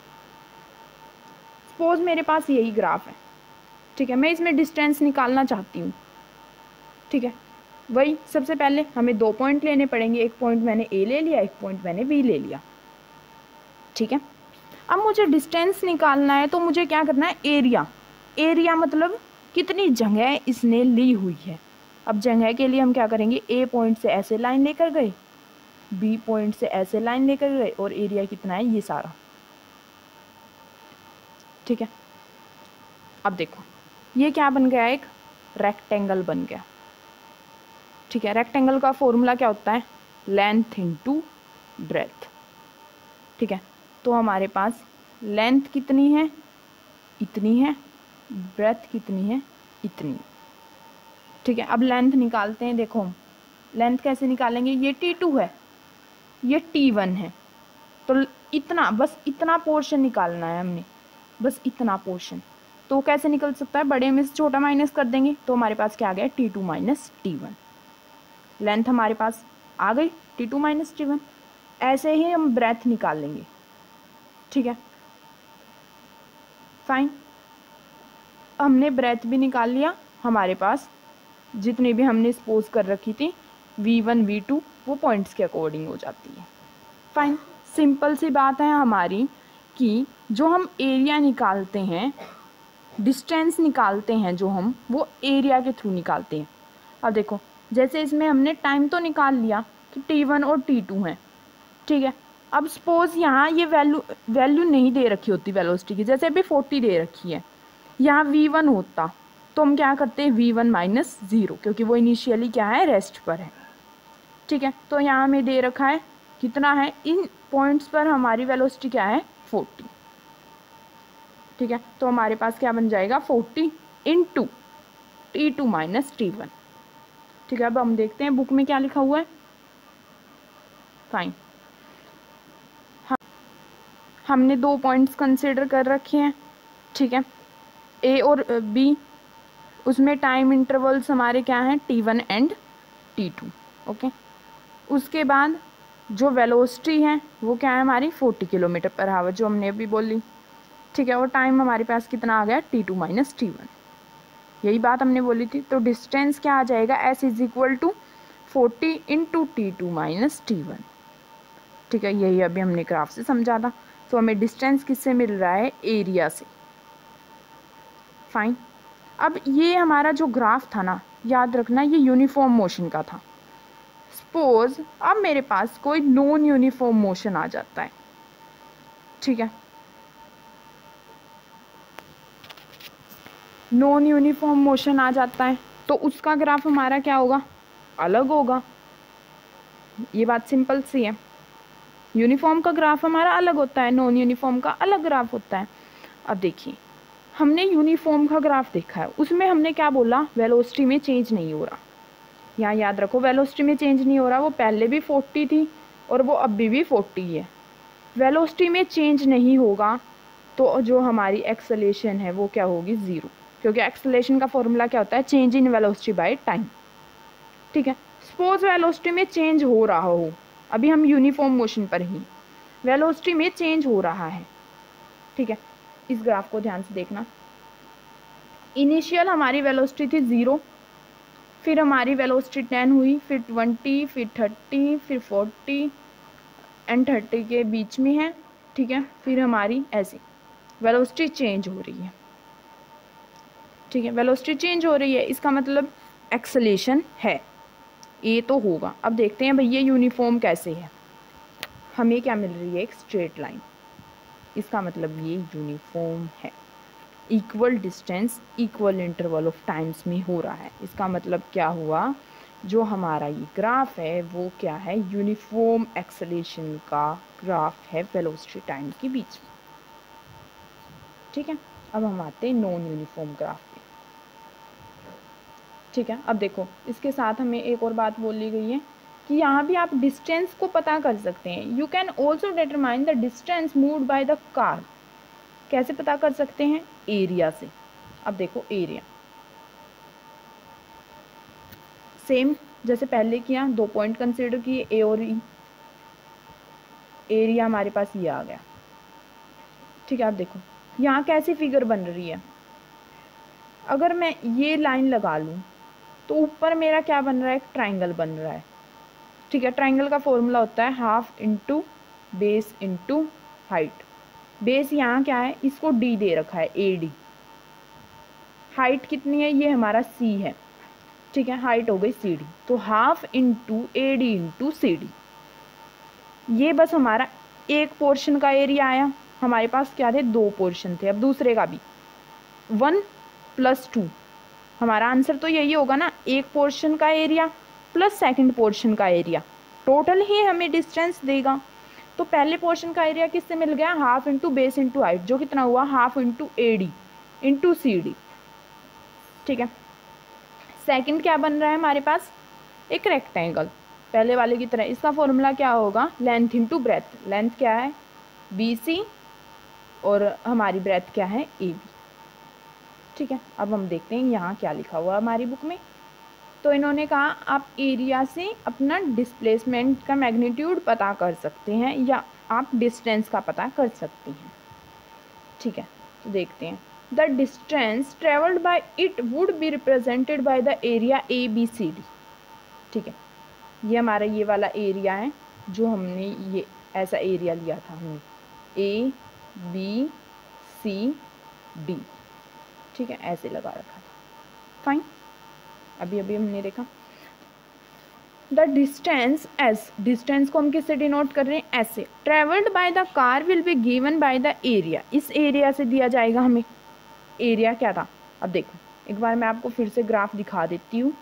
A: सपोज मेरे पास यही ग्राफ है। ठीक है, मैं इसमें डिस्टेंस निकालना चाहती हूँ। ठीक है, वही सबसे पहले हमें 2 पॉइंट लेने पड़ेंगे, एक पॉइंट मैंने ए ले लिया, एक पॉइंट मैंने बी ले लिया। ठीक है, अब मुझे डिस्टेंस निकालना है, तो मुझे क्या करना है, एरिया। एरिया मतलब कितनी जगह इसने ली हुई है। अब जगह के लिए हम क्या करेंगे, ए पॉइंट से ऐसे लाइन लेकर गए, बी पॉइंट से ऐसे लाइन लेकर गए, और एरिया कितना है, ये सारा। ठीक है, अब देखो ये क्या बन गया, एक रेक्टेंगल बन गया। ठीक है, रेक्टेंगल का फॉर्मूला क्या होता है, लेंथ इनटू ब्रेथ। ठीक है, तो हमारे पास लेंथ कितनी है, इतनी है, ब्रेथ कितनी है, इतनी। ठीक है, अब लेंथ निकालते हैं। देखो लेंथ कैसे निकालेंगे, ये t2 है, ये t1 है, तो इतना, बस इतना पोर्शन निकालना है हमने, बस इतना पोर्शन। तो कैसे निकल सकता है, बड़े में से छोटा माइनस कर देंगे, तो हमारे पास क्या आ गया, t2 माइनस t1। लेंथ हमारे पास आ गई t2 माइनस t1। ऐसे ही हम ब्रेथ निकाल लेंगे। ठीक है, फाइन, हमने ब्रेथ भी निकाल लिया। हमारे पास जितनी भी हमने सपोज कर रखी थी v1 v2, वो पॉइंट्स के अकॉर्डिंग हो जाती है। फाइन, सिंपल सी बात है हमारी कि जो हम एरिया निकालते हैं, डिस्टेंस निकालते हैं जो हम, वो एरिया के थ्रू निकालते हैं। अब देखो, जैसे इसमें हमने टाइम तो निकाल लिया कि t1 और t2 हैं। ठीक है, अब सपोज यहाँ ये वैल्यू नहीं दे रखी होती वेलोसिटी की, जैसे अभी 40 दे रखी है, यहाँ v1 होता तो हम क्या करते हैं, v1 माइनस 0, क्योंकि वो इनिशियली क्या है, रेस्ट पर है। ठीक है, तो यहाँ हमें दे रखा है कितना है, इन पॉइंट्स पर हमारी वेलोसिटी क्या है, 40। ठीक है, तो हमारे पास क्या बन जाएगा, 40 इंटू t2 माइनस t1। ठीक है, अब हम देखते हैं बुक में क्या लिखा हुआ है। फाइन, हमने 2 पॉइंट्स कंसिडर कर रखे हैं। ठीक है, ए और बी, उसमें टाइम इंटरवल्स हमारे क्या हैं, t1 एंड t2। ओके, उसके बाद जो वेलोसिटी है वो क्या है हमारी, 40 किलोमीटर पर आवर, जो हमने अभी बोली। ठीक है, और टाइम हमारे पास कितना आ गया, t2 माइनस t1, यही बात हमने बोली थी। तो डिस्टेंस क्या आ जाएगा, s is equal to 40 into t2 minus t1। ठीक है, यही अभी हमने ग्राफ से समझा था। तो हमें डिस्टेंस किससे मिल रहा है, एरिया से। फाइन, अब ये हमारा जो ग्राफ था ना, याद रखना ये यूनिफॉर्म मोशन का था। सपोज अब मेरे पास कोई नॉन यूनिफॉर्म मोशन आ जाता है। ठीक है, नॉन यूनिफॉर्म मोशन आ जाता है, तो उसका ग्राफ हमारा क्या होगा, अलग होगा। ये बात सिंपल सी है, यूनिफॉर्म का ग्राफ हमारा अलग होता है, नॉन यूनिफॉर्म का अलग ग्राफ होता है। अब देखिए, हमने यूनिफॉर्म का ग्राफ देखा है, उसमें हमने क्या बोला, वेलोसिटी में चेंज नहीं हो रहा। यहाँ याद रखो वेलोसिटी में चेंज नहीं हो रहा, वो पहले भी 40 थी और वो अभी भी 40 है। वेलोसिटी में चेंज नहीं होगा तो जो हमारी एक्सेलेरेशन है वो क्या होगी, 0, क्योंकि एक्सेलेरेशन का फॉर्मूला क्या होता है, change in velocity by time. ठीक है, सपोज वेलोसिटी में चेंज हो रहा हो, अभी हम यूनिफॉर्म मोशन पर ही, वेलोसिटी में चेंज हो रहा है। ठीक है, इस ग्राफ को ध्यान से देखना। इनिशियल हमारी वेलोसिटी थी 0, फिर हमारी वेलोसिटी 10 हुई, फिर 20, फिर 30, फिर 40 एंड 30 के बीच में है। ठीक है, फिर हमारी ऐसी वेलोसिटी चेंज हो रही है। ठीक है, वेलोसिटी चेंज हो रही है, इसका मतलब एक्सेलेरेशन है, ये तो होगा। अब देखते हैं भैया यूनिफॉर्म कैसे है। हमें क्या मिल रही है, एक स्ट्रेट लाइन, इसका मतलब ये यूनिफॉर्म है। Equal distance equal interval of times में हो रहा है, इसका मतलब क्या हुआ, जो हमारा ये ग्राफ है वो क्या है, यूनिफॉर्म एक्सेलेरेशन का ग्राफ है वेलोसिटी टाइम के बीच में। ठीक है, अब हम आते हैं नॉन यूनिफॉर्म ग्राफ पे। ठीक है, अब देखो इसके साथ हमें एक और बात बोली गई है कि यहाँ भी आप डिस्टेंस को पता कर सकते हैं। You can also determine the distance moved by the car. कैसे पता कर सकते हैं, एरिया से। अब देखो एरिया सेम जैसे पहले किया, 2 पॉइंट कंसिडर किए, ए और ई। एरिया हमारे पास ये आ गया। ठीक है, अब देखो यहाँ कैसी फिगर बन रही है, अगर मैं ये लाइन लगा लूँ तो ऊपर मेरा क्या बन रहा है, एक ट्राइंगल बन रहा है। ठीक है, ट्राइंगल का फॉर्मूला होता है half into base into height. Base यहाँ क्या है, इसको डी दे रखा है, ए डी। हाइट कितनी है, ये हमारा सी है। ठीक है, हाइट हो गई सी डी, तो half into A D into C D. ये बस हमारा एक पोर्शन का एरिया आया। हमारे पास क्या थे, 2 पोर्शन थे। अब दूसरे का भी 1 + 2, हमारा आंसर तो यही होगा ना, एक पोर्शन का एरिया प्लस सेकंड पोर्शन का एरिया, टोटल ही हमें डिस्टेंस देगा। तो पहले पोर्शन का एरिया किससे मिल गया, half into base into height, जो कितना हुआ, half into A D into C D. ठीक है, सेकंड क्या बन रहा है हमारे पास, एक रेक्टेंगल पहले वाले की तरह। इसका फॉर्मूला क्या होगा, लेंथ इंटू ब्रेथ। लेंथ क्या है, बी सी, और हमारी ब्रेथ क्या है, ए बी। ठीक है, अब हम देखते हैं यहाँ क्या लिखा हुआ हमारी बुक में। तो इन्होंने कहा आप एरिया से अपना डिस्प्लेसमेंट का मैग्नीट्यूड पता कर सकते हैं या आप डिस्टेंस का पता कर सकते हैं। ठीक है, तो देखते हैं, the distance travelled by it would be represented by the area A B C D. ठीक है, ये हमारा ये वाला एरिया है, जो हमने ये ऐसा एरिया लिया था हमने, ए बी सी डी। ठीक है, ऐसे लगा रखा था, फाइन। अभी अभी हमने देखा द डिस्टेंस एज, डिस्टेंस को हम किससे डिनोट कर रहे हैं, ऐसे। Travelled by the car will be given by the area, इस एरिया से दिया जाएगा हमें। एरिया क्या था, अब देखो एक बार मैं आपको फिर से ग्राफ दिखा देती हूँ।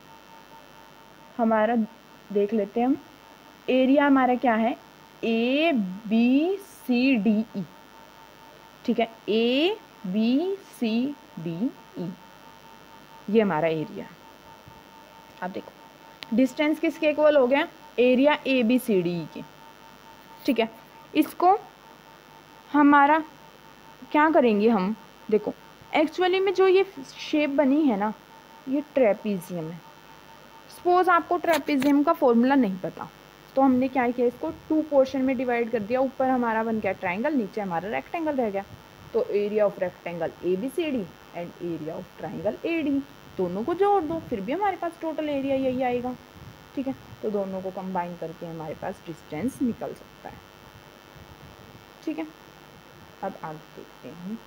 A: हमारा देख लेते हैं हम, एरिया हमारा क्या है, ए बी सी डी ई। ठीक है, ए बी सी डी ई, ये हमारा एरिया। अब देखो डिस्टेंस किसके इक्वल हो गया, area A B C D E के। ठीक है, इसको हमारा क्या करेंगे हम, देखो एक्चुअली में जो ये शेप बनी है ना, ये ट्रेपीजियम है। सपोज आपको ट्रेपीजियम का फॉर्मूला नहीं पता, तो हमने क्या किया, इसको 2 पोर्शन में डिवाइड कर दिया। ऊपर हमारा बन गया ट्राइंगल, नीचे हमारा रेक्टेंगल रह गया। तो area of rectangle A B C D and area of triangle A D, दोनों को जोड़ दो, फिर भी हमारे पास टोटल एरिया यही आएगा। ठीक है, तो दोनों को कंबाइन करके हमारे पास डिस्टेंस निकल सकता है। ठीक है, अब आगे देखते हैं,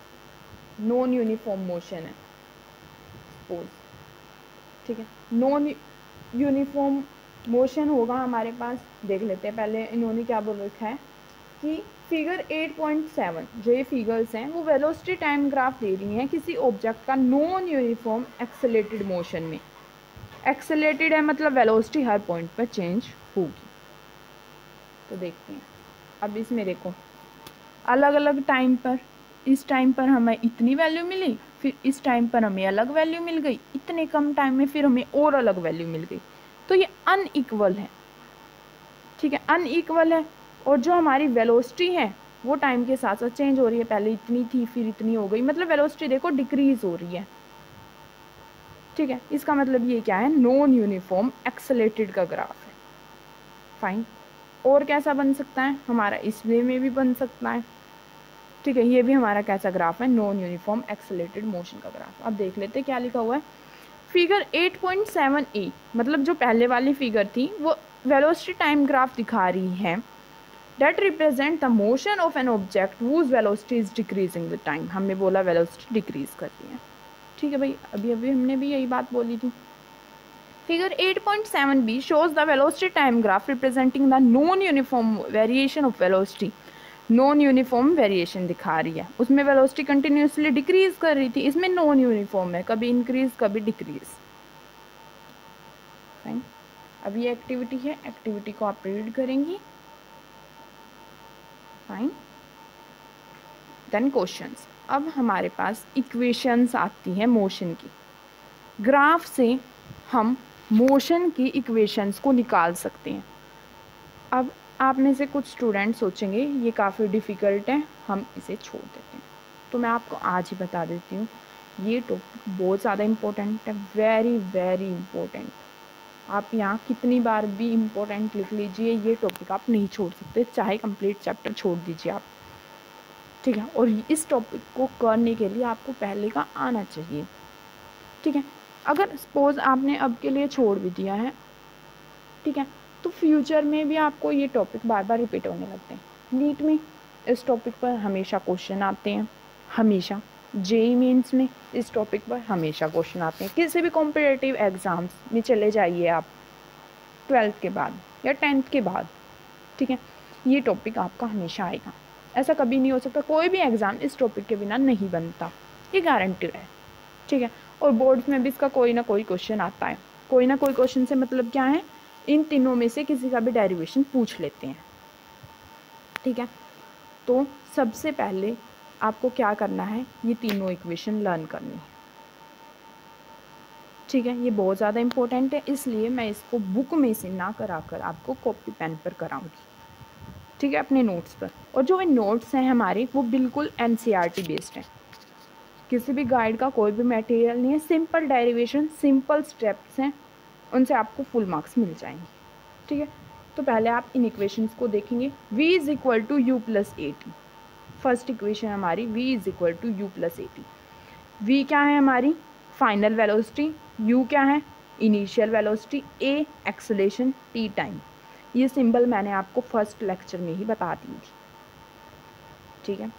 A: नॉन यूनिफॉर्म मोशन है सपोज। ठीक है, नॉन यूनिफॉर्म मोशन होगा हमारे पास, देख लेते हैं पहले इन्होंने क्या बोल रखा है कि फिगर 8.7 जो ये फिगर्स हैं वो वेलोसिटी टाइम ग्राफ दे रही हैं किसी ऑब्जेक्ट का नॉन यूनिफॉर्म एक्सेलेरेटेड मोशन में। एक्सेलेरेटेड है मतलब वेलोसिटी हर पॉइंट पर चेंज होगी। तो देखते हैं, अब इसमें देखो अलग अलग टाइम पर इस टाइम पर हमें इतनी वैल्यू मिली, फिर इस टाइम पर हमें अलग वैल्यू मिल गई, इतने कम टाइम में फिर हमें और अलग वैल्यू मिल गई, तो ये अनइक्वल है। ठीक है, अनइक्वल है। और जो हमारी वेलोसिटी है वो टाइम के साथ साथ चेंज हो रही है, पहले इतनी थी फिर इतनी हो गई, मतलब वेलोसिटी देखो डिक्रीज हो रही है। ठीक है, इसका मतलब ये क्या है, नॉन यूनिफॉर्म एक्सेलेरेटेड का ग्राफ है। फाइन। और कैसा बन सकता है हमारा, इस वे में भी बन सकता है। ठीक है, ये भी हमारा कैसा ग्राफ है, नॉन यूनिफॉर्म एक्सेलेरेटेड मोशन का ग्राफ। अब देख लेते हैं क्या लिखा हुआ है। फिगर 8.7a, मतलब जो पहले वाली फिगर थी वो वेलोसिटी टाइम ग्राफ दिखा रही है, that represent the motion of an object whose velocity is decreasing with time। हमने बोला वेलोसिटी डिक्रीज कर रही है। ठीक है भाई, अभी अभी हमने भी यही बात बोली थी। Figure 8.7b shows the velocity time graph representing the non-uniform variation of velocity। Non uniform variation दिखा रही है, उसमें वेलोसिटी कंटिन्यूसली डिक्रीज कर रही थी, इसमें नॉन यूनिफॉर्म है, कभी इंक्रीज कभी डिक्रीज। फाइन। अब ये एक्टिविटी है, एक्टिविटी को आप रीड करेंगी। फाइन। Then questions. अब हमारे पास इक्वेशंस आती हैं मोशन की। ग्राफ से हम मोशन की इक्वेशंस को निकाल सकते हैं। अब आप में से कुछ स्टूडेंट सोचेंगे ये काफ़ी डिफ़िकल्ट है, हम इसे छोड़ देते हैं। तो मैं आपको आज ही बता देती हूँ, ये टॉपिक बहुत ज़्यादा इम्पोर्टेंट है, वेरी वेरी इम्पोर्टेंट। आप यहाँ कितनी बार भी इम्पोर्टेंट लिख लीजिए, ये टॉपिक आप नहीं छोड़ सकते, चाहे कंप्लीट चैप्टर छोड़ दीजिए आप। ठीक है, और इस टॉपिक को करने के लिए आपको पहले का आना चाहिए। ठीक है, अगर सपोज आपने अब के लिए छोड़ भी दिया है, ठीक है, तो फ्यूचर में भी आपको ये टॉपिक बार बार रिपीट होने लगते हैं। नीट में इस टॉपिक पर हमेशा क्वेश्चन आते हैं, हमेशा। जेईई मेंस में इस टॉपिक पर हमेशा क्वेश्चन आते हैं। किसी भी कॉम्पिटिटिव एग्ज़ाम्स में चले जाइए आप 12th के बाद या 10th के बाद, ठीक है, ये टॉपिक आपका हमेशा आएगा। ऐसा कभी नहीं हो सकता कोई भी एग्ज़ाम इस टॉपिक के बिना नहीं बनता, ये गारंटेड है। ठीक है, और बोर्ड्स में भी इसका कोई ना कोई क्वेश्चन आता है। कोई ना कोई क्वेश्चन से मतलब क्या है, इन तीनों में से किसी का भी डेरिवेशन पूछ लेते हैं। ठीक है, तो सबसे पहले आपको क्या करना है, ये तीनों इक्वेशन लर्न करनी है। ठीक है, ये बहुत ज़्यादा इंपॉर्टेंट है, इसलिए मैं इसको बुक में से ना कराकर आपको कॉपी पेन पर कराऊंगी। ठीक है, अपने नोट्स पर। और जो नोट्स हैं हमारे वो बिल्कुल एनसीईआरटी बेस्ड हैं, किसी भी गाइड का कोई भी मटेरियल नहीं है, सिंपल डेरिवेशन, सिंपल स्टेप्स हैं, उनसे आपको फुल मार्क्स मिल जाएंगे। ठीक है, तो पहले आप इन इक्वेशंस को देखेंगे। v is equal to U plus A T, first equation हमारी v is equal to U plus A T. v क्या है हमारी फाइनल वेलोसिटी, u क्या है initial velocity, a acceleration, t time. ये सिंबल मैंने आपको फर्स्ट लेक्चर में ही बता दी थी। ठीक है,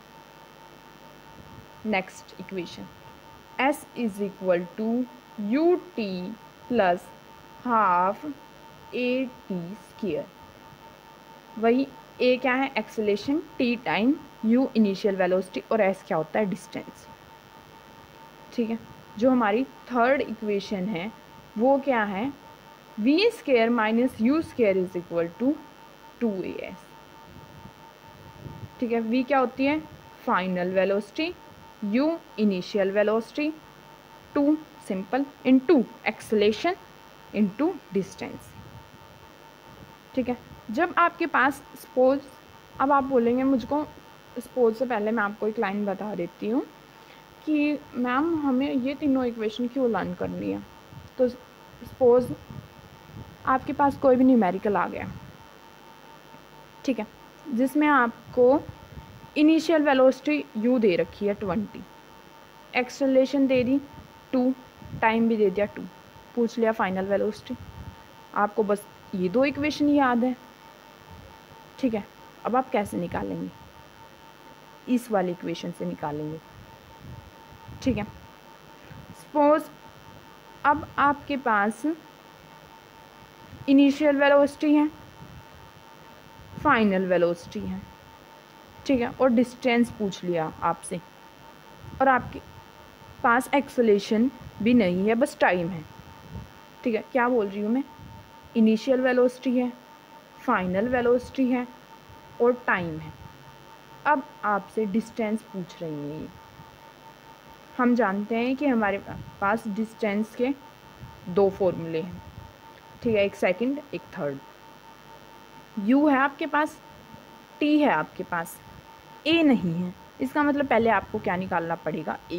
A: next equation s is equal to U T plus half A T square. वही a क्या है acceleration, t time, u initial velocity और s क्या होता है डिस्टेंस। ठीक है, जो हमारी थर्ड इक्वेशन है वो क्या है, v square minus U square is equal to 2as। ठीक है, v क्या होती है final velocity, u initial velocity, 2 simple into acceleration into distance. ठीक है, जब आपके पास सपोज, अब आप बोलेंगे मुझको, सपोज से पहले मैं आपको एक लाइन बता देती हूँ कि मैम हमें ये तीनों इक्वेशन क्यों लर्न करनी है। तो सपोज आपके पास कोई भी न्यूमेरिकल आ गया, ठीक है, जिसमें आपको इनिशियल वेलोसिटी u दे रखी है 20, एक्सेलरेशन दे दी 2, टाइम भी दे दिया 2, पूछ लिया फाइनल वेलोसिटी। आपको बस ये दो इक्वेशन याद है। ठीक है, अब आप कैसे निकालेंगे, इस वाली इक्वेशन से निकालेंगे। ठीक है, सपोज अब आपके पास इनिशियल वेलोसिटी है, फाइनल वेलोसिटी है, ठीक है, और डिस्टेंस पूछ लिया आपसे, और आपके पास एक्सेलरेशन भी नहीं है, बस टाइम है। ठीक है, क्या बोल रही हूँ मैं, इनिशियल वेलोसिटी है, फाइनल वेलोसिटी है और टाइम है। अब आपसे डिस्टेंस पूछ रही है ये। हम जानते हैं कि हमारे पास डिस्टेंस के दो फॉर्मूले हैं, ठीक है, एक सेकंड एक थर्ड। u है आपके पास, t है आपके पास, a नहीं है। इसका मतलब पहले आपको क्या निकालना पड़ेगा, a।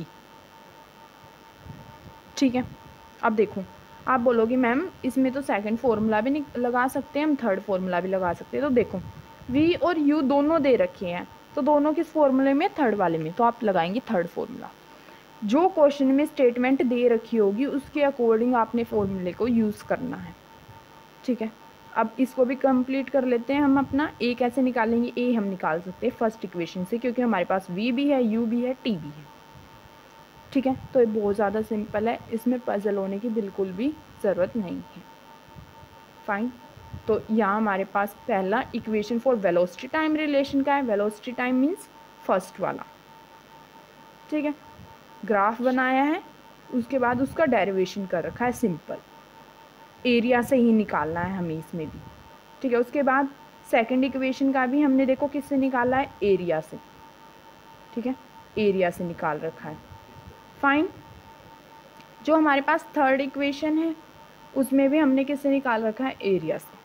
A: ठीक है, अब देखो, आप बोलोगे मैम इसमें तो सेकंड फॉर्मूला भी लगा सकते हैं हम, थर्ड फॉर्मूला भी लगा सकते हैं। तो देखो v और u दोनों दे रखे हैं, तो दोनों किस फॉर्मूले में, थर्ड वाले में, तो आप लगाएंगे थर्ड फॉर्मूला। जो क्वेश्चन में स्टेटमेंट दे रखी होगी उसके अकॉर्डिंग आपने फॉर्मूले को यूज़ करना है। ठीक है, अब इसको भी कंप्लीट कर लेते हैं हम। अपना a कैसे निकालेंगे, a हम निकाल सकते हैं फर्स्ट इक्वेशन से, क्योंकि हमारे पास v भी है, u भी है, t भी है। ठीक है, तो ये बहुत ज़्यादा सिंपल है, इसमें पजल होने की बिल्कुल भी ज़रूरत नहीं है। फाइन, तो यहाँ हमारे पास पहला equation for velocity time relation का है। वेलोसिटी टाइम मीन्स फर्स्ट वाला। ठीक है, ग्राफ बनाया है, उसके बाद उसका डेरिवेशन कर रखा है सिंपल। एरिया से ही निकालना है हमें इसमें भी। ठीक है, उसके बाद सेकंड इक्वेशन का भी हमने देखो किससे निकाला है, एरिया से। ठीक है, एरिया से निकाल रखा है। फाइन, जो हमारे पास थर्ड इक्वेशन है उसमें भी हमने किससे निकाल रखा है, एरिया से।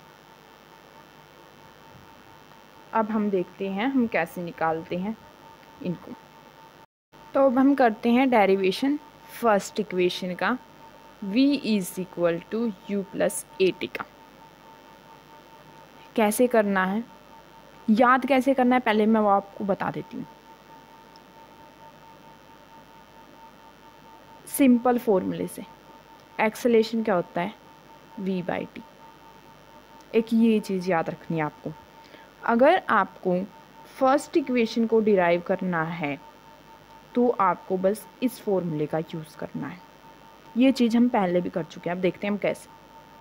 A: अब हम देखते हैं हम कैसे निकालते हैं इनको। तो अब हम करते हैं डेरिवेशन फर्स्ट इक्वेशन का, v is equal to U plus A T का। कैसे करना है, याद कैसे करना है, पहले मैं वो आपको बता देती हूँ। सिंपल फॉर्मूले से एक्सेलेरेशन क्या होता है, v बाई टी। एक ये चीज़ याद रखनी है आपको। अगर आपको फर्स्ट इक्वेशन को डिराइव करना है तो आपको बस इस फॉर्मूले का यूज़ करना है। ये चीज़ हम पहले भी कर चुके हैं, अब देखते हैं हम कैसे।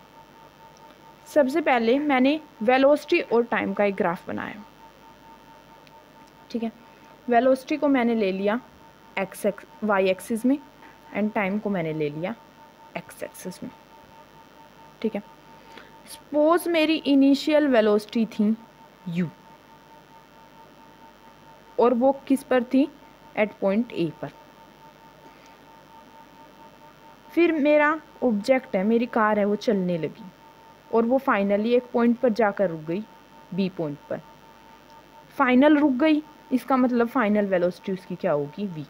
A: सबसे पहले मैंने वेलोसिटी और टाइम का एक ग्राफ बनाया। ठीक है, वेलोसिटी को मैंने ले लिया वाई एक्सिस में एंड टाइम को मैंने ले लिया एक्स एक्सिस में। ठीक है, सपोज मेरी इनिशियल वेलोसिटी थी u और वो किस पर थी, एट पॉइंट ए पर। फिर मेरा ऑब्जेक्ट है, मेरी कार है, वो चलने लगी और वो फाइनली एक पॉइंट पर जाकर रुक गई, बी पॉइंट पर। फाइनल रुक गई, इसका मतलब फाइनल वेलोसिटी उसकी क्या होगी, v।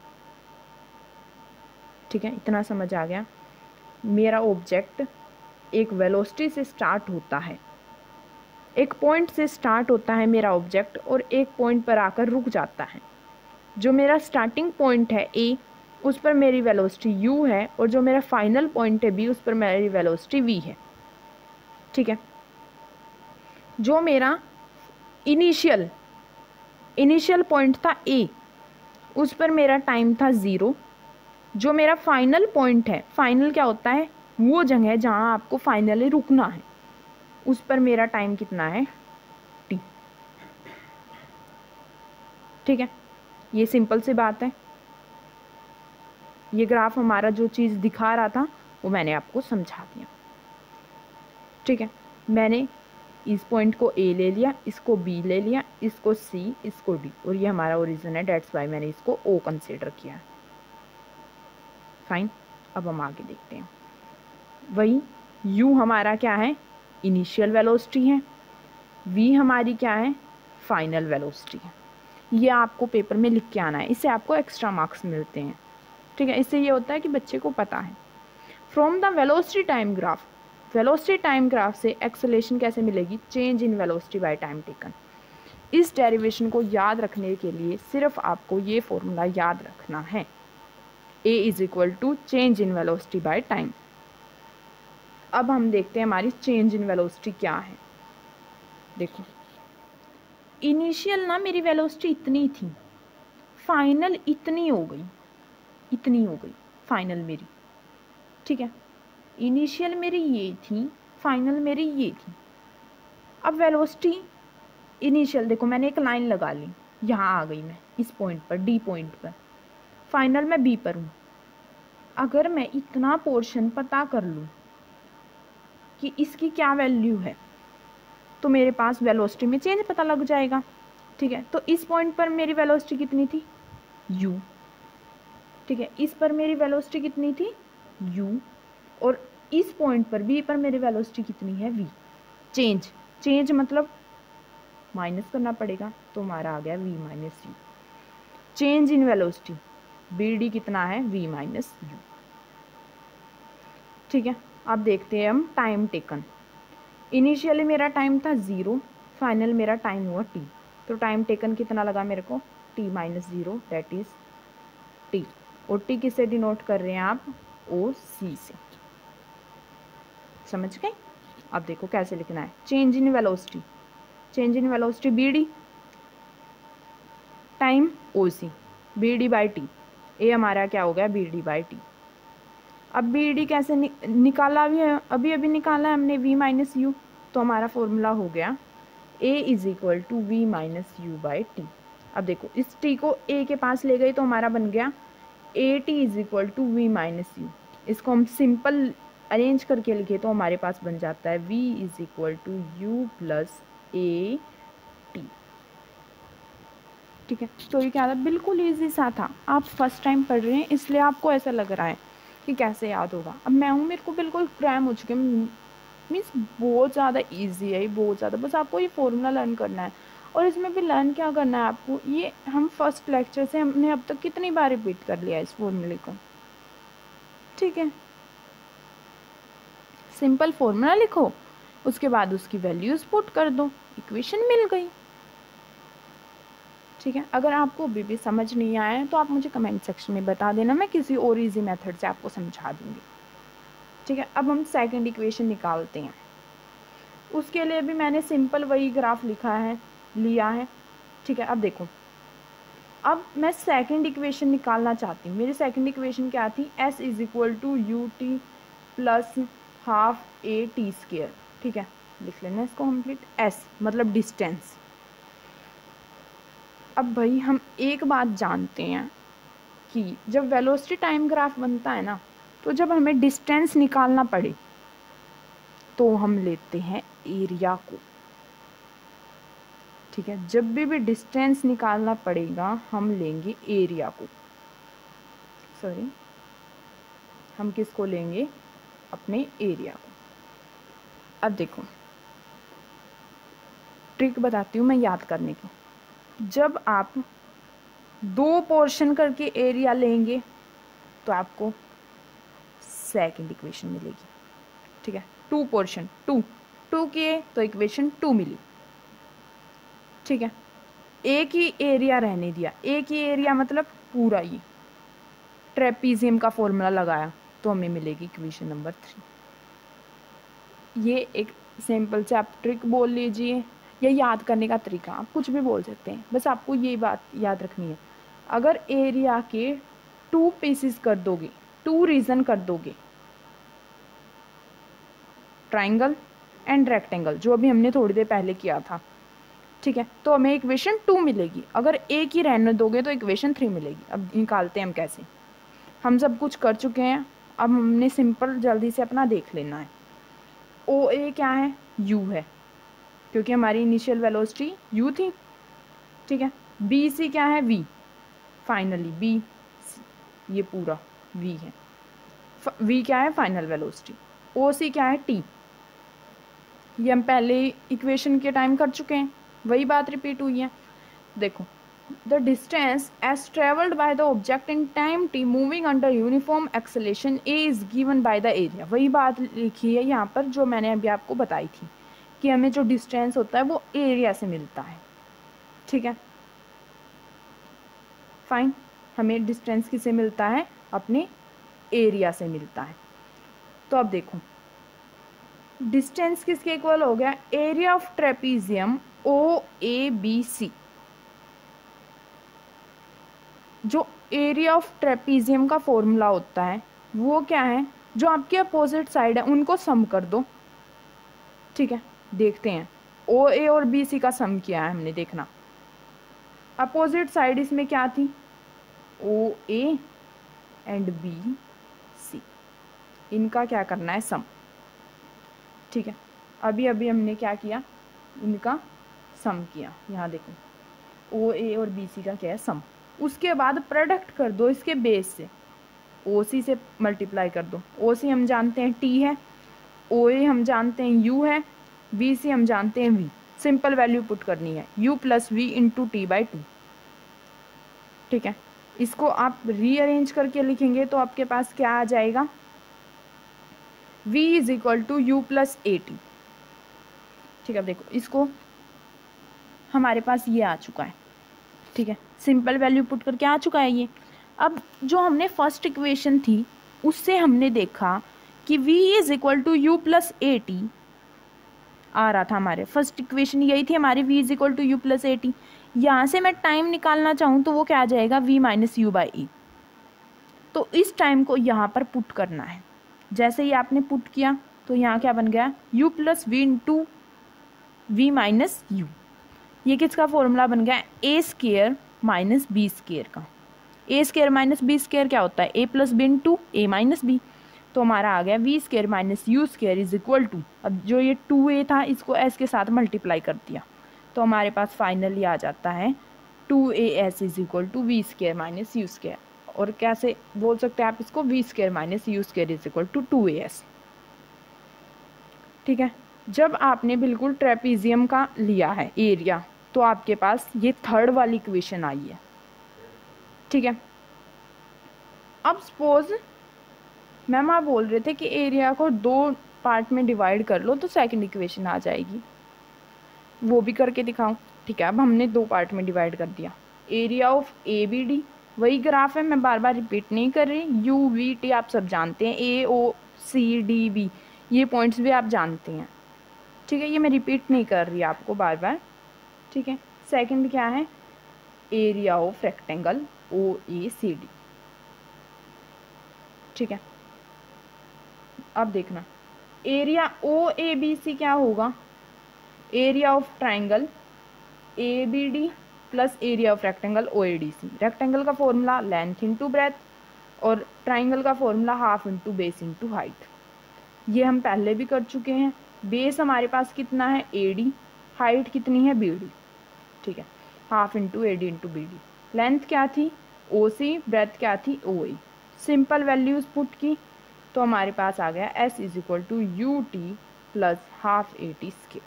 A: ठीक है, इतना समझ आ गया। मेरा ऑब्जेक्ट एक वेलोसिटी से स्टार्ट होता है, एक पॉइंट से स्टार्ट होता है मेरा ऑब्जेक्ट और एक पॉइंट पर आकर रुक जाता है। जो मेरा स्टार्टिंग पॉइंट है a, उस पर मेरी वेलोसिटी u है, और जो मेरा फाइनल पॉइंट है b, उस पर मेरी वेलोसिटी v है। ठीक है, जो मेरा इनिशियल पॉइंट था a, उस पर मेरा टाइम था 0। जो मेरा फाइनल पॉइंट है, फाइनल क्या होता है, वो जगह जहाँ आपको फाइनली रुकना है, उस पर मेरा टाइम कितना है, t। ठीक है, ये सिंपल सी बात है। ये ग्राफ हमारा जो चीज़ दिखा रहा था वो मैंने आपको समझा दिया। ठीक है, मैंने इस पॉइंट को A ले लिया, इसको B ले लिया, इसको C, इसको D, और ये हमारा ओरिजिन है, डेट्स वाई मैंने इसको O कंसिडर किया है। फाइन, अब हम आगे देखते हैं। वही U हमारा क्या है, इनिशियल वेलोसिटी है, V हमारी क्या है, फाइनल वेलोसिटी है। ये आपको पेपर में लिख के आना है, इससे आपको एक्स्ट्रा मार्क्स मिलते हैं। ठीक है, इससे ये होता है कि बच्चे को पता है। From the velocity time graph, velocity time graph से एक्सेलेरेशन कैसे मिलेगी, change in velocity by time taken. इस डेरिवेशन को याद रखने के लिए सिर्फ आपको ये फॉर्मूला याद रखना है, a is equal to change in velocity by time. अब हम देखते हैं हमारी चेंज इन वेलोसिटी क्या है। देखो, इनिशियल ना मेरी वेलोसिटी इतनी थी, फाइनल इतनी हो गई फाइनल मेरी। ठीक है, इनिशियल मेरी ये थी, फाइनल मेरी ये थी। अब वेलोसिटी इनिशियल देखो, मैंने एक लाइन लगा ली, यहाँ आ गई मैं इस पॉइंट पर, डी पॉइंट पर। फाइनल मैं बी पर हूँ। अगर मैं इतना पोर्शन पता कर लूँ कि इसकी क्या वैल्यू है, तो मेरे पास वेलोसिटी में चेंज पता लग जाएगा। ठीक है, तो इस पॉइंट पर मेरी वेलोसिटी कितनी थी, u। ठीक है, इस पर मेरी वेलोसिटी कितनी थी, u, और इस पॉइंट पर b पर मेरी वेलोसिटी कितनी है, v। चेंज मतलब माइनस करना पड़ेगा, तो हमारा आ गया v minus U. Change in velocity, bd कितना है, v माइनस यू। ठीक है, अब देखते हैं हम टाइम टेकन। इनिशियली मेरा टाइम था 0, फाइनल मेरा टाइम हुआ t, तो टाइम टेकन कितना लगा मेरे को, t minus 0, that is t। और t किससे डिनोट कर रहे हैं आप, ओ सी से। समझ गए? अब देखो कैसे लिखना है, change in velocity B D, time O C, B D by T. A हमारा क्या हो गया, बी डी बाई टी। अब बी डी कैसे निकाला, अभी निकाला है हमने, वी माइनस यू। तो हमारा फॉर्मूला हो गया A is equal to V minus U by T. अब देखो इस टी को ए के पास ले गए तो हमारा बन गया A T is equal to V minus U. इसको हम सिंपल अरेंज करके लिखे तो हमारे पास बन जाता है v is equal to U plus A T. ठीक है, तो ये क्या था, बिल्कुल ईजी सा था। आप फर्स्ट टाइम पढ़ रहे हैं इसलिए आपको ऐसा लग रहा है कि कैसे याद होगा। अब मैं हूँ, मेरे को बिल्कुल क्रैम हो चुके, मीन्स बहुत ज़्यादा ईजी है, बहुत ज़्यादा। बस आपको ये फॉर्मूला लर्न करना है, और इसमें भी लर्न क्या करना है आपको, ये हम फर्स्ट लेक्चर से हमने अब तक कितनी बार रिपीट कर लिया इस फॉर्मूले को। ठीक है, सिंपल फॉर्मूला लिखो, उसके बाद उसकी वैल्यूज पुट कर दो, इक्वेशन मिल गई। ठीक है, अगर आपको अभी भी समझ नहीं आया है तो आप मुझे कमेंट सेक्शन में बता देना, मैं किसी और इजी मेथड से आपको समझा दूंगी। ठीक है, अब हम सेकंड इक्वेशन निकालते हैं। उसके लिए भी मैंने सिंपल वही ग्राफ लिया है। ठीक है, अब देखो, अब मैं सेकंड इक्वेशन निकालना चाहती हूँ। मेरी सेकंड इक्वेशन क्या थी, s is equal to U T plus half A T square. ठीक है, लिख लेना इसको कंप्लीट, s मतलब डिस्टेंस। अब भाई हम एक बात जानते हैं कि जब वेलोसिटी टाइम ग्राफ बनता है ना, तो जब हमें डिस्टेंस निकालना पड़े तो हम लेते हैं एरिया को। ठीक है, जब भी डिस्टेंस निकालना पड़ेगा हम लेंगे एरिया को, सॉरी हम किसको लेंगे, अपने एरिया को। अब देखो ट्रिक बताती हूँ मैं याद करने की। जब आप 2 पोर्शन करके एरिया लेंगे तो आपको सेकंड इक्वेशन मिलेगी। ठीक है, 2 पोर्शन, 2 किए तो इक्वेशन 2 मिली। ठीक है, एक ही एरिया रहने दिया, एक ही एरिया मतलब पूरा ही ट्रेपीजियम का फॉर्मूला लगाया तो हमें मिलेगी इक्वेशन नंबर 3। ये एक सिंपल से आप ट्रिक बोल लीजिए या याद करने का तरीका, आप कुछ भी बोल सकते हैं, बस आपको ये बात याद रखनी है। अगर एरिया के 2 पीसेस कर दोगे, 2 रीजन कर दोगे, ट्राइंगल एंड रेक्टेंगल, जो अभी हमने थोड़ी देर पहले किया था, ठीक है, तो हमें इक्वेशन 2 मिलेगी। अगर एक ही रहने दोगे तो इक्वेशन 3 मिलेगी। अब निकालते हैं हम कैसे, हम सब कुछ कर चुके हैं, अब हमने सिंपल जल्दी से अपना देख लेना है। ओ ए क्या है, यू है, क्योंकि हमारी इनिशियल वेलोसिटी यू थी। ठीक है, बी सी क्या है, वी, फाइनली बी सी, ये पूरा वी है, वी क्या है, फाइनल वेलोसिटी। ओ सी क्या है, टी, ये हम पहले इक्वेशन के टाइम कर चुके हैं, वही बात रिपीट हुई है। देखो, the distance S travelled by the object in time T moving under uniform acceleration A is given by the area. वही बात लिखी है यहाँ पर जो मैंने अभी आपको बताई थी कि हमें जो डिस्टेंस होता है वो एरिया से मिलता है। ठीक है, फाइन, हमें डिस्टेंस किससे मिलता है, अपने एरिया से मिलता है। तो अब देखो डिस्टेंस किसके इक्वल हो गया, area of trapezium O A B C. जो एरिया ऑफ ट्रेपीजियम का फॉर्मूला होता है वो क्या है, जो आपके अपोजिट साइड है उनको सम कर दो। ठीक है, देखते हैं ओ ए और बी सी का सम किया है हमने, देखना अपोजिट साइड इसमें क्या थी, O A and B C, इनका क्या करना है, सम। ठीक है, अभी हमने क्या किया, इनका सम किया। यहाँ देखो ओ ए और बी सी का क्या है, सम। उसके बाद प्रोडक्ट कर दो इसके बेस से, ओ सी से मल्टीप्लाई कर दो। ओ सी हम जानते हैं टी है, ओ ए हम जानते हैं यू है, बी सी हम जानते हैं वी। सिंपल वैल्यू पुट करनी है, u plus V into T by two. ठीक है, इसको आप रीअरेंज करके लिखेंगे तो आपके पास क्या आ जाएगा, v is equal to U plus A T. ठीक है, देखो इसको हमारे पास ये आ चुका है। ठीक है, सिंपल वैल्यू पुट करके आ चुका है ये। अब जो हमने फर्स्ट इक्वेशन थी उससे हमने देखा कि v is equal to U plus A T आ रहा था। हमारे फर्स्ट इक्वेशन यही थी हमारी, v is equal to U plus A T. यहाँ से मैं टाइम निकालना चाहूँ तो वो क्या आ जाएगा, v minus U by A. तो इस टाइम को यहाँ पर पुट करना है। जैसे ही आपने पुट किया तो यहाँ क्या बन गया, u plus V into V minus U. ये किसका फॉर्मूला बन गया, A square minus B square का। A square minus B square क्या होता है, A plus B into A minus B. तो हमारा आ गया V square minus U square is equal to, अब जो ये 2a था इसको s के साथ मल्टीप्लाई कर दिया तो हमारे पास फाइनली आ जाता है 2as is equal to V square minus U square. और कैसे बोल सकते हैं आप इसको, V square minus U square is equal to 2as। ठीक है, जब आपने बिल्कुल ट्रेपीजियम का लिया है एरिया तो आपके पास ये थर्ड वाली इक्वेशन आई है। ठीक है, अब सपोज मैम आप बोल रहे थे कि एरिया को दो पार्ट में डिवाइड कर लो तो सेकंड इक्वेशन आ जाएगी, वो भी करके दिखाऊं। ठीक है, अब हमने दो पार्ट में डिवाइड कर दिया। Area of A B D, वही ग्राफ है, मैं बार बार रिपीट नहीं कर रही। यू वी टी आप सब जानते हैं, A O C D B ये पॉइंट्स भी आप जानते हैं। ठीक है, ये मैं रिपीट नहीं कर रही आपको बार बार। ठीक है, सेकंड क्या है, area of rectangle O A C D. ठीक है, अब देखना area O A B C क्या होगा, area of triangle A B D plus area of rectangle O A D C. Rectangle का फॉर्मूला लेंथ इंटू ब्रेथ और ट्राइंगल का formula half into base into height. ये हम पहले भी कर चुके हैं। बेस हमारे पास कितना है, ए डी, हाइट कितनी है, बी डी। ठीक है, half into A D into B D. Length क्या थी, ओ सी, ब्रेथ क्या थी, O A. Simple values put की तो हमारे पास आ गया s is equal to U T plus half A T square.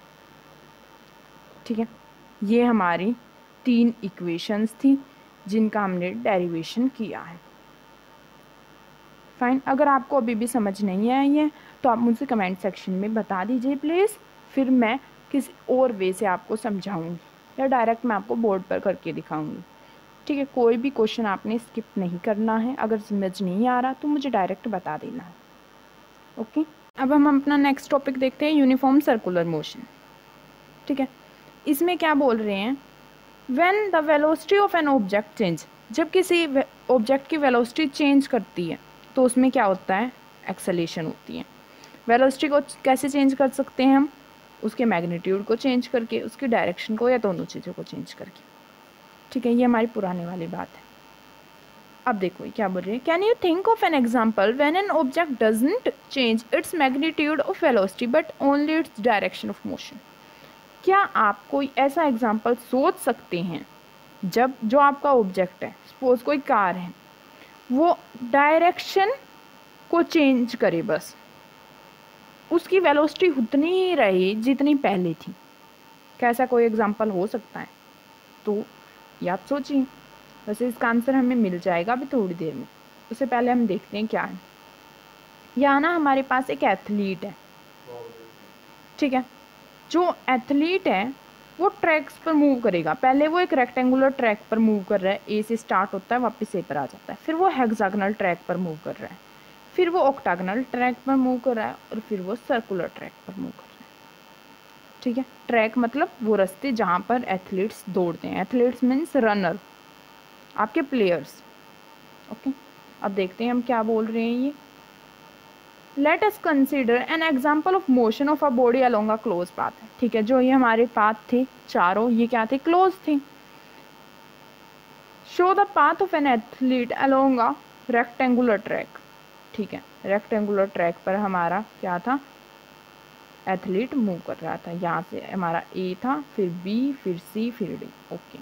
A: ठीक है, ये हमारी तीन इक्वेशंस थी जिनका हमने डेरिवेशन किया है। फाइन, अगर आपको अभी भी समझ नहीं आई है तो आप मुझसे कमेंट सेक्शन में बता दीजिए प्लीज़, फिर मैं किसी और वे से आपको समझाऊंगी या डायरेक्ट मैं आपको बोर्ड पर करके दिखाऊंगी। ठीक है, कोई भी क्वेश्चन आपने स्किप नहीं करना है, अगर समझ नहीं आ रहा तो मुझे डायरेक्ट बता देना है। ओके, अब हम अपना नेक्स्ट टॉपिक देखते हैं, यूनिफॉर्म सर्कुलर मोशन। ठीक है, इसमें क्या बोल रहे हैं, when the velocity of an object change, जब किसी ऑब्जेक्ट की वेलोसिटी चेंज करती है तो उसमें क्या होता है, एक्सेलेरेशन होती है। वेलोसिटी को कैसे चेंज कर सकते हैं हम, उसके मैग्नीट्यूड को चेंज करके, उसकी डायरेक्शन को, या दोनों चीज़ों को चेंज करके। ठीक है, ये हमारी पुराने वाली बात है। अब देखो ये क्या बोल रही है, can you think of an example when an object doesn't change its magnitude of velocity but only its direction of motion. क्या आप कोई ऐसा एग्जाम्पल सोच सकते हैं जब जो आपका ऑब्जेक्ट है, सपोज कोई कार है, वो डायरेक्शन को चेंज करे, बस उसकी वेलोसिटी उतनी ही रही जितनी पहले थी। कैसा कोई एग्जाम्पल हो सकता है, तो ये आप सोचिए। वैसे इसका आंसर हमें मिल जाएगा अभी थोड़ी देर में, उससे पहले हम देखते हैं क्या है। यहाँ ना हमारे पास एक एथलीट है। ठीक है, जो एथलीट है वो ट्रैक्स पर मूव करेगा। पहले वो एक रेक्टेंगुलर ट्रैक पर मूव कर रहा है, ए से स्टार्ट होता है वापस ए पर आ जाता है। फिर वो हेक्सागोनल ट्रैक पर मूव कर रहा है, फिर वो ऑक्टागोनल ट्रैक पर मूव कर रहा है, और फिर वो सर्कुलर ट्रैक पर मूव कर रहा है। ठीक है, ट्रैक मतलब वो रास्ते जहाँ पर एथलीट्स दौड़ते हैं। एथलीट्स मीन्स रनर, आपके प्लेयर्स। ओके, अब देखते हैं हम क्या बोल रहे हैं ये। Let us consider an example of motion of a body along a close path. ठीक है, जो ये हमारे पाथ थे चारों, ये क्या थे, क्लोज थे। Show the path of an athlete along a rectangular track. ठीक है, रेक्टेंगुलर ट्रैक पर हमारा क्या था, एथलीट मूव कर रहा था। यहाँ से हमारा ए था, फिर बी, फिर सी, फिर D. Okay,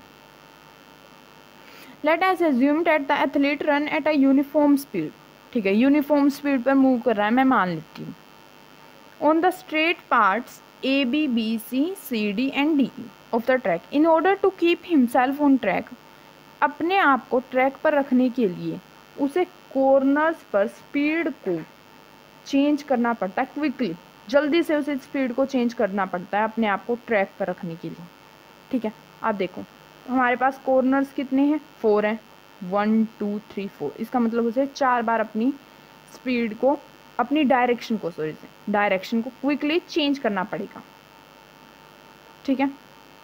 A: let us assume that the athlete run at a uniform speed. ठीक है, यूनिफॉर्म स्पीड पर मूव कर रहा है, मैं मान लेती हूँ। On the straight parts A B B C C D and D of the track in order to keep himself on track. अपने आप को ट्रैक पर रखने के लिए उसे कॉर्नर्स पर स्पीड को चेंज करना पड़ता है क्विकली, जल्दी से उसे स्पीड को चेंज करना पड़ता है अपने आप को ट्रैक पर रखने के लिए। ठीक है, आप देखो हमारे पास कॉर्नर्स कितने हैं, 4 हैं, 1 2 3 4। इसका मतलब उसे 4 बार अपनी स्पीड को, अपनी डायरेक्शन को, डायरेक्शन को क्विकली चेंज करना पड़ेगा। ठीक है,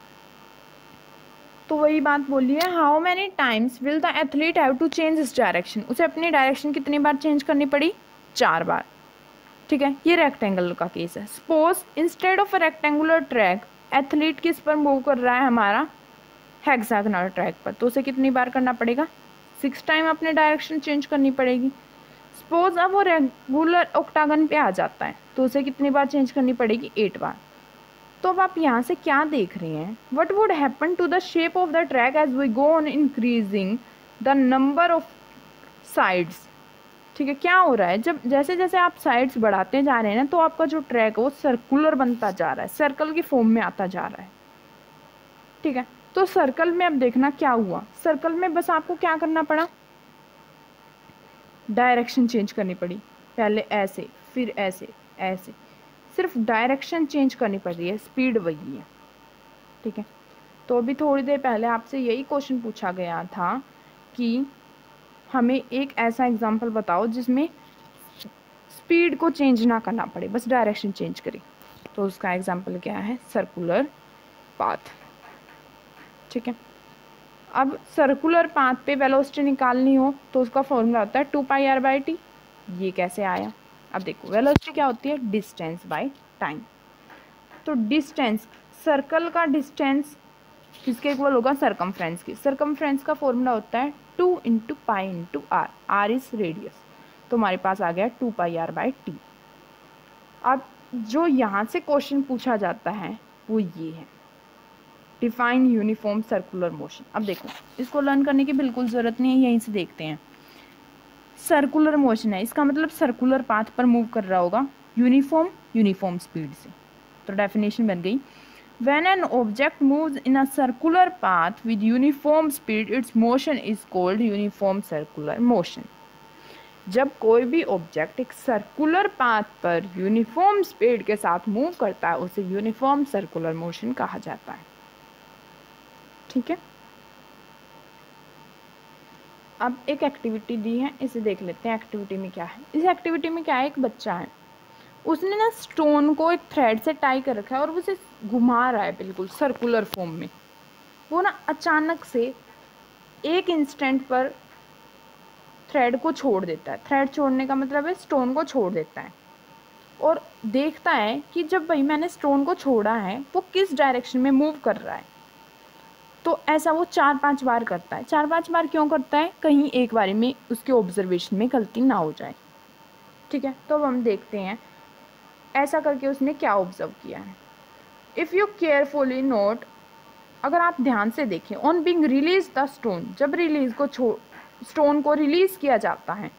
A: तो वही बात बोली है, how many times will the athlete have to change his direction. उसे अपनी डायरेक्शन कितनी बार चेंज करनी पड़ी, 4 बार। ठीक है, ये रेक्टेंगल का केस है। Suppose instead of a rectangular track athlete किस पर मूव कर रहा है, हमारा हेक्सागोनल ट्रैक पर, तो उसे कितनी बार करना पड़ेगा, 6 टाइम अपने डायरेक्शन चेंज करनी पड़ेगी। सपोज अब वो रेगुलर ऑक्टागन पे आ जाता है, तो उसे कितनी बार चेंज करनी पड़ेगी, 8 बार। तो अब आप यहाँ से क्या देख रहे हैं, what would happen to the shape of the track as we go on increasing the number of sides. ठीक है, क्या हो रहा है, जब जैसे जैसे आप साइड्स बढ़ाते जा रहे हैं ना, तो आपका जो ट्रैक है वो सर्कुलर बनता जा रहा है, सर्कल की फॉर्म में आता जा रहा है। ठीक है, तो सर्कल में अब देखना क्या हुआ, सर्कल में बस आपको क्या करना पड़ा, डायरेक्शन चेंज करनी पड़ी, पहले ऐसे फिर ऐसे ऐसे, सिर्फ डायरेक्शन चेंज करनी पड़ रही है, स्पीड वही है। ठीक है, तो अभी थोड़ी देर पहले आपसे यही क्वेश्चन पूछा गया था कि हमें एक ऐसा एग्जाम्पल बताओ जिसमें स्पीड को चेंज ना करना पड़े, बस डायरेक्शन चेंज करें। तो उसका एग्जाम्पल क्या है, सर्कुलर पाथ। ठीक है, अब सर्कुलर पाथ पे वेलोसिटी निकालनी हो तो उसका फॉर्मूला होता है 2πr/t। ये कैसे आया, अब देखो वेलोसिटी क्या होती है, डिस्टेंस बाय टाइम। तो डिस्टेंस, सर्कल का डिस्टेंस किसके इक्वल होगा, सरकमफ्रेंस की। सरकमफ्रेंस का फॉर्मूला होता है 2 × pi × r, r is radius. तो हमारे पास आ गया 2πr/t। अब जो यहाँ से क्वेश्चन पूछा जाता है वो ये है, डिफाइन यूनिफॉर्म सर्कुलर मोशन। अब देखो इसको लर्न करने की बिल्कुल ज़रूरत नहीं है, यहीं से देखते हैं। सर्कुलर मोशन है, इसका मतलब सर्कुलर पाथ पर मूव कर रहा होगा, यूनिफॉर्म स्पीड से। तो डेफिनेशन बन गई, when an object moves in a circular path with uniform speed its motion is called uniform circular motion। जब कोई भी ऑब्जेक्ट एक सर्कुलर पाथ पर यूनिफॉर्म स्पीड के साथ मूव करता है उसे यूनिफॉर्म सर्कुलर मोशन कहा जाता है। ठीक है, अब एक एक्टिविटी दी है, इसे देख लेते हैं एक्टिविटी में क्या है। इस एक्टिविटी में क्या है, एक बच्चा है, उसने ना स्टोन को एक थ्रेड से टाई कर रखा है और उसे घुमा रहा है बिल्कुल सर्कुलर फॉर्म में। वो ना अचानक से एक इंस्टेंट पर थ्रेड को छोड़ देता है, थ्रेड छोड़ने का मतलब है स्टोन को छोड़ देता है, और देखता है कि जब भाई मैंने स्टोन को छोड़ा है वो किस डायरेक्शन में मूव कर रहा है। तो ऐसा वो 4-5 बार करता है। 4-5 बार क्यों करता है, कहीं एक बारी में उसके ऑब्जर्वेशन में गलती ना हो जाए। ठीक है, तो अब हम देखते हैं ऐसा करके उसने क्या ऑब्जर्व किया है। इफ़ यू केयरफुली नोट, अगर आप ध्यान से देखें, on being release the stone, जब रिलीज को स्टोन को रिलीज किया जाता है,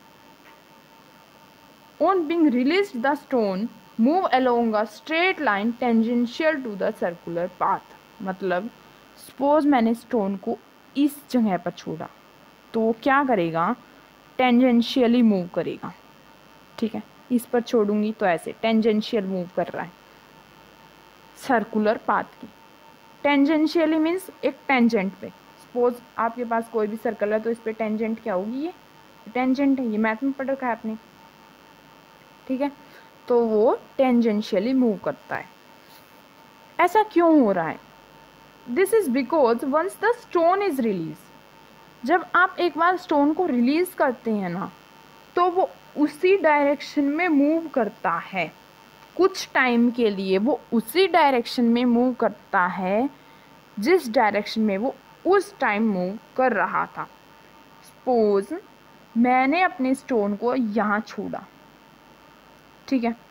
A: on being release the stone move along a straight line tangential to the circular path. मतलब सपोज मैंने स्टोन को इस जगह पर छोड़ा तो वो क्या करेगा, टेंजेंशियली मूव करेगा। ठीक है, इस पर छोड़ूंगी तो ऐसे टेंजेंशियल मूव कर रहा है सर्कुलर पाथ की। टेंजेंशियली मीन्स एक टेंजेंट पे, सपोज आपके पास कोई भी सर्कल है तो इस पे टेंजेंट क्या होगी, ये टेंजेंट है, ये मैथ में पढ़ रखा है आपने। ठीक है, तो वो टेंजेंशियली मूव करता है। ऐसा क्यों हो रहा है, this is because once the stone is release, जब आप एक बार स्टोन को रिलीज करते हैं ना तो वो उसी डायरेक्शन में मूव करता है, कुछ टाइम के लिए वो उसी डायरेक्शन में मूव करता है जिस डायरेक्शन में वो उस टाइम मूव कर रहा था। सपोज मैंने अपने स्टोन को यहाँ छोड़ा, ठीक है,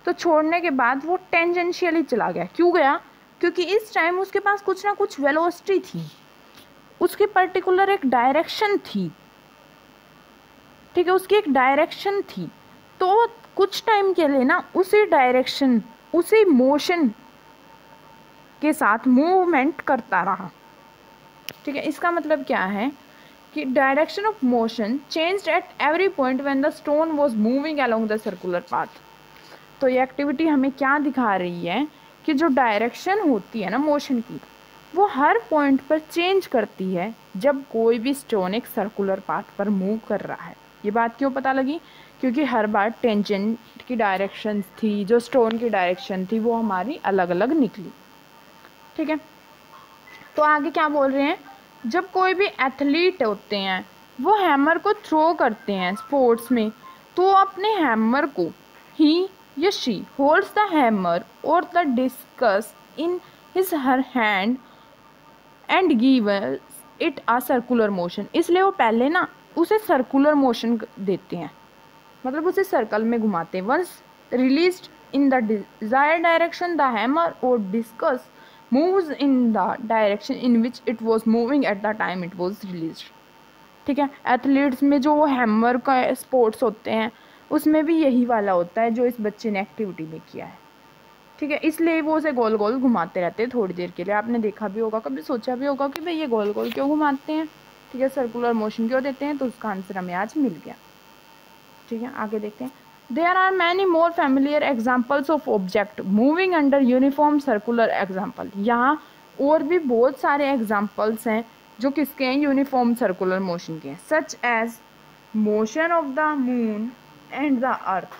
A: तो छोड़ने के बाद वो टेंजेंशियली चला गया। क्यों गया? क्योंकि इस टाइम उसके पास कुछ ना कुछ वेलोसिटी थी, उसकी पर्टिकुलर एक डायरेक्शन थी, ठीक है, उसकी एक डायरेक्शन थी। तो कुछ टाइम के लिए ना उसी डायरेक्शन, उसी मोशन के साथ मूवमेंट करता रहा, ठीक है। इसका मतलब क्या है कि direction of motion changed at every point when the stone was moving along the circular path. तो ये एक्टिविटी हमें क्या दिखा रही है कि जो डायरेक्शन होती है ना मोशन की, वो हर पॉइंट पर चेंज करती है जब कोई भी स्टोन एक सर्कुलर पाथ पर मूव कर रहा है। ये बात क्यों पता लगी? क्योंकि हर बार टेंजेंट की डायरेक्शन थी, जो स्टोन की डायरेक्शन थी वो हमारी अलग अलग निकली, ठीक है। तो आगे क्या बोल रहे हैं, जब कोई भी एथलीट होते हैं वो हैमर को थ्रो करते हैं स्पोर्ट्स में, तो अपने हैमर को ही या शी होल्ड्स द हैमर और the discus in his her hand and gives it a circular motion. इसलिए वो पहले ना उसे सर्कुलर मोशन देते हैं, मतलब उसे सर्कल में घुमाते हैं। Once released in the desired direction the hammer और discus moves in the direction in which it was moving at the time it was released, ठीक है। एथलीट्स में जो वो हैमर का स्पोर्ट्स होते हैं उसमें भी यही वाला होता है जो इस बच्चे ने एक्टिविटी में किया है, ठीक है। इसलिए वो उसे गोल गोल घुमाते रहते हैं थोड़ी देर के लिए। आपने देखा भी होगा, कभी सोचा भी होगा कि भाई ये गोल गोल क्यों घुमाते हैं, ठीक है, सर्कुलर मोशन क्यों देते हैं, तो उसका आंसर हमें आज मिल गया, ठीक है। आगे देखते हैं। There are many more familiar examples of object moving under uniform circular example। यहाँ और भी बहुत सारे एग्जाम्पल्स हैं जो किसके हैं, यूनिफॉर्म सर्कुलर मोशन के हैं। Such as motion of the moon and the earth,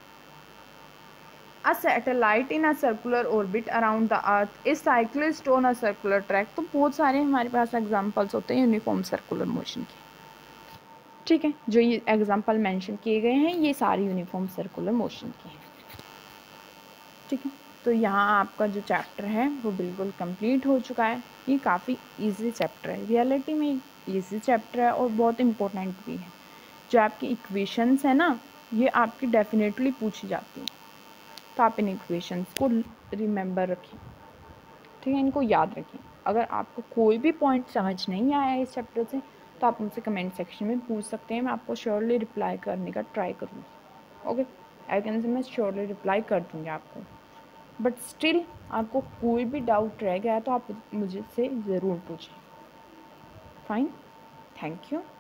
A: a satellite in a circular orbit around the earth, a cyclist on a circular track। तो बहुत सारे हमारे पास एग्जाम्पल्स होते हैं यूनिफॉर्म सर्कुलर मोशन के, ठीक है। जो ये एग्जाम्पल मेंशन किए गए हैं ये सारे यूनिफॉर्म सर्कुलर मोशन के हैं, ठीक है। तो यहाँ आपका जो चैप्टर है वो बिल्कुल कंप्लीट हो चुका है। ये काफ़ी इजी चैप्टर है, रियलिटी में इजी चैप्टर है और बहुत इम्पोर्टेंट भी है। जो आपकी इक्वेशंस है ना ये आपकी डेफिनेटली पूछी जाती है, तो आप इन इक्वेशंस को रिमेंबर रखें, ठीक है, इनको याद रखें। अगर आपको कोई भी पॉइंट समझ नहीं आया इस चैप्टर से तो आप मुझसे कमेंट सेक्शन में पूछ सकते हैं, मैं आपको श्योरली रिप्लाई करने का ट्राई करूँगी। ओके, आई कैन से मैं श्योरली रिप्लाई कर दूँगी आपको, बट स्टिल आपको कोई भी डाउट रह गया है तो आप मुझसे ज़रूर पूछें। Fine, thank you.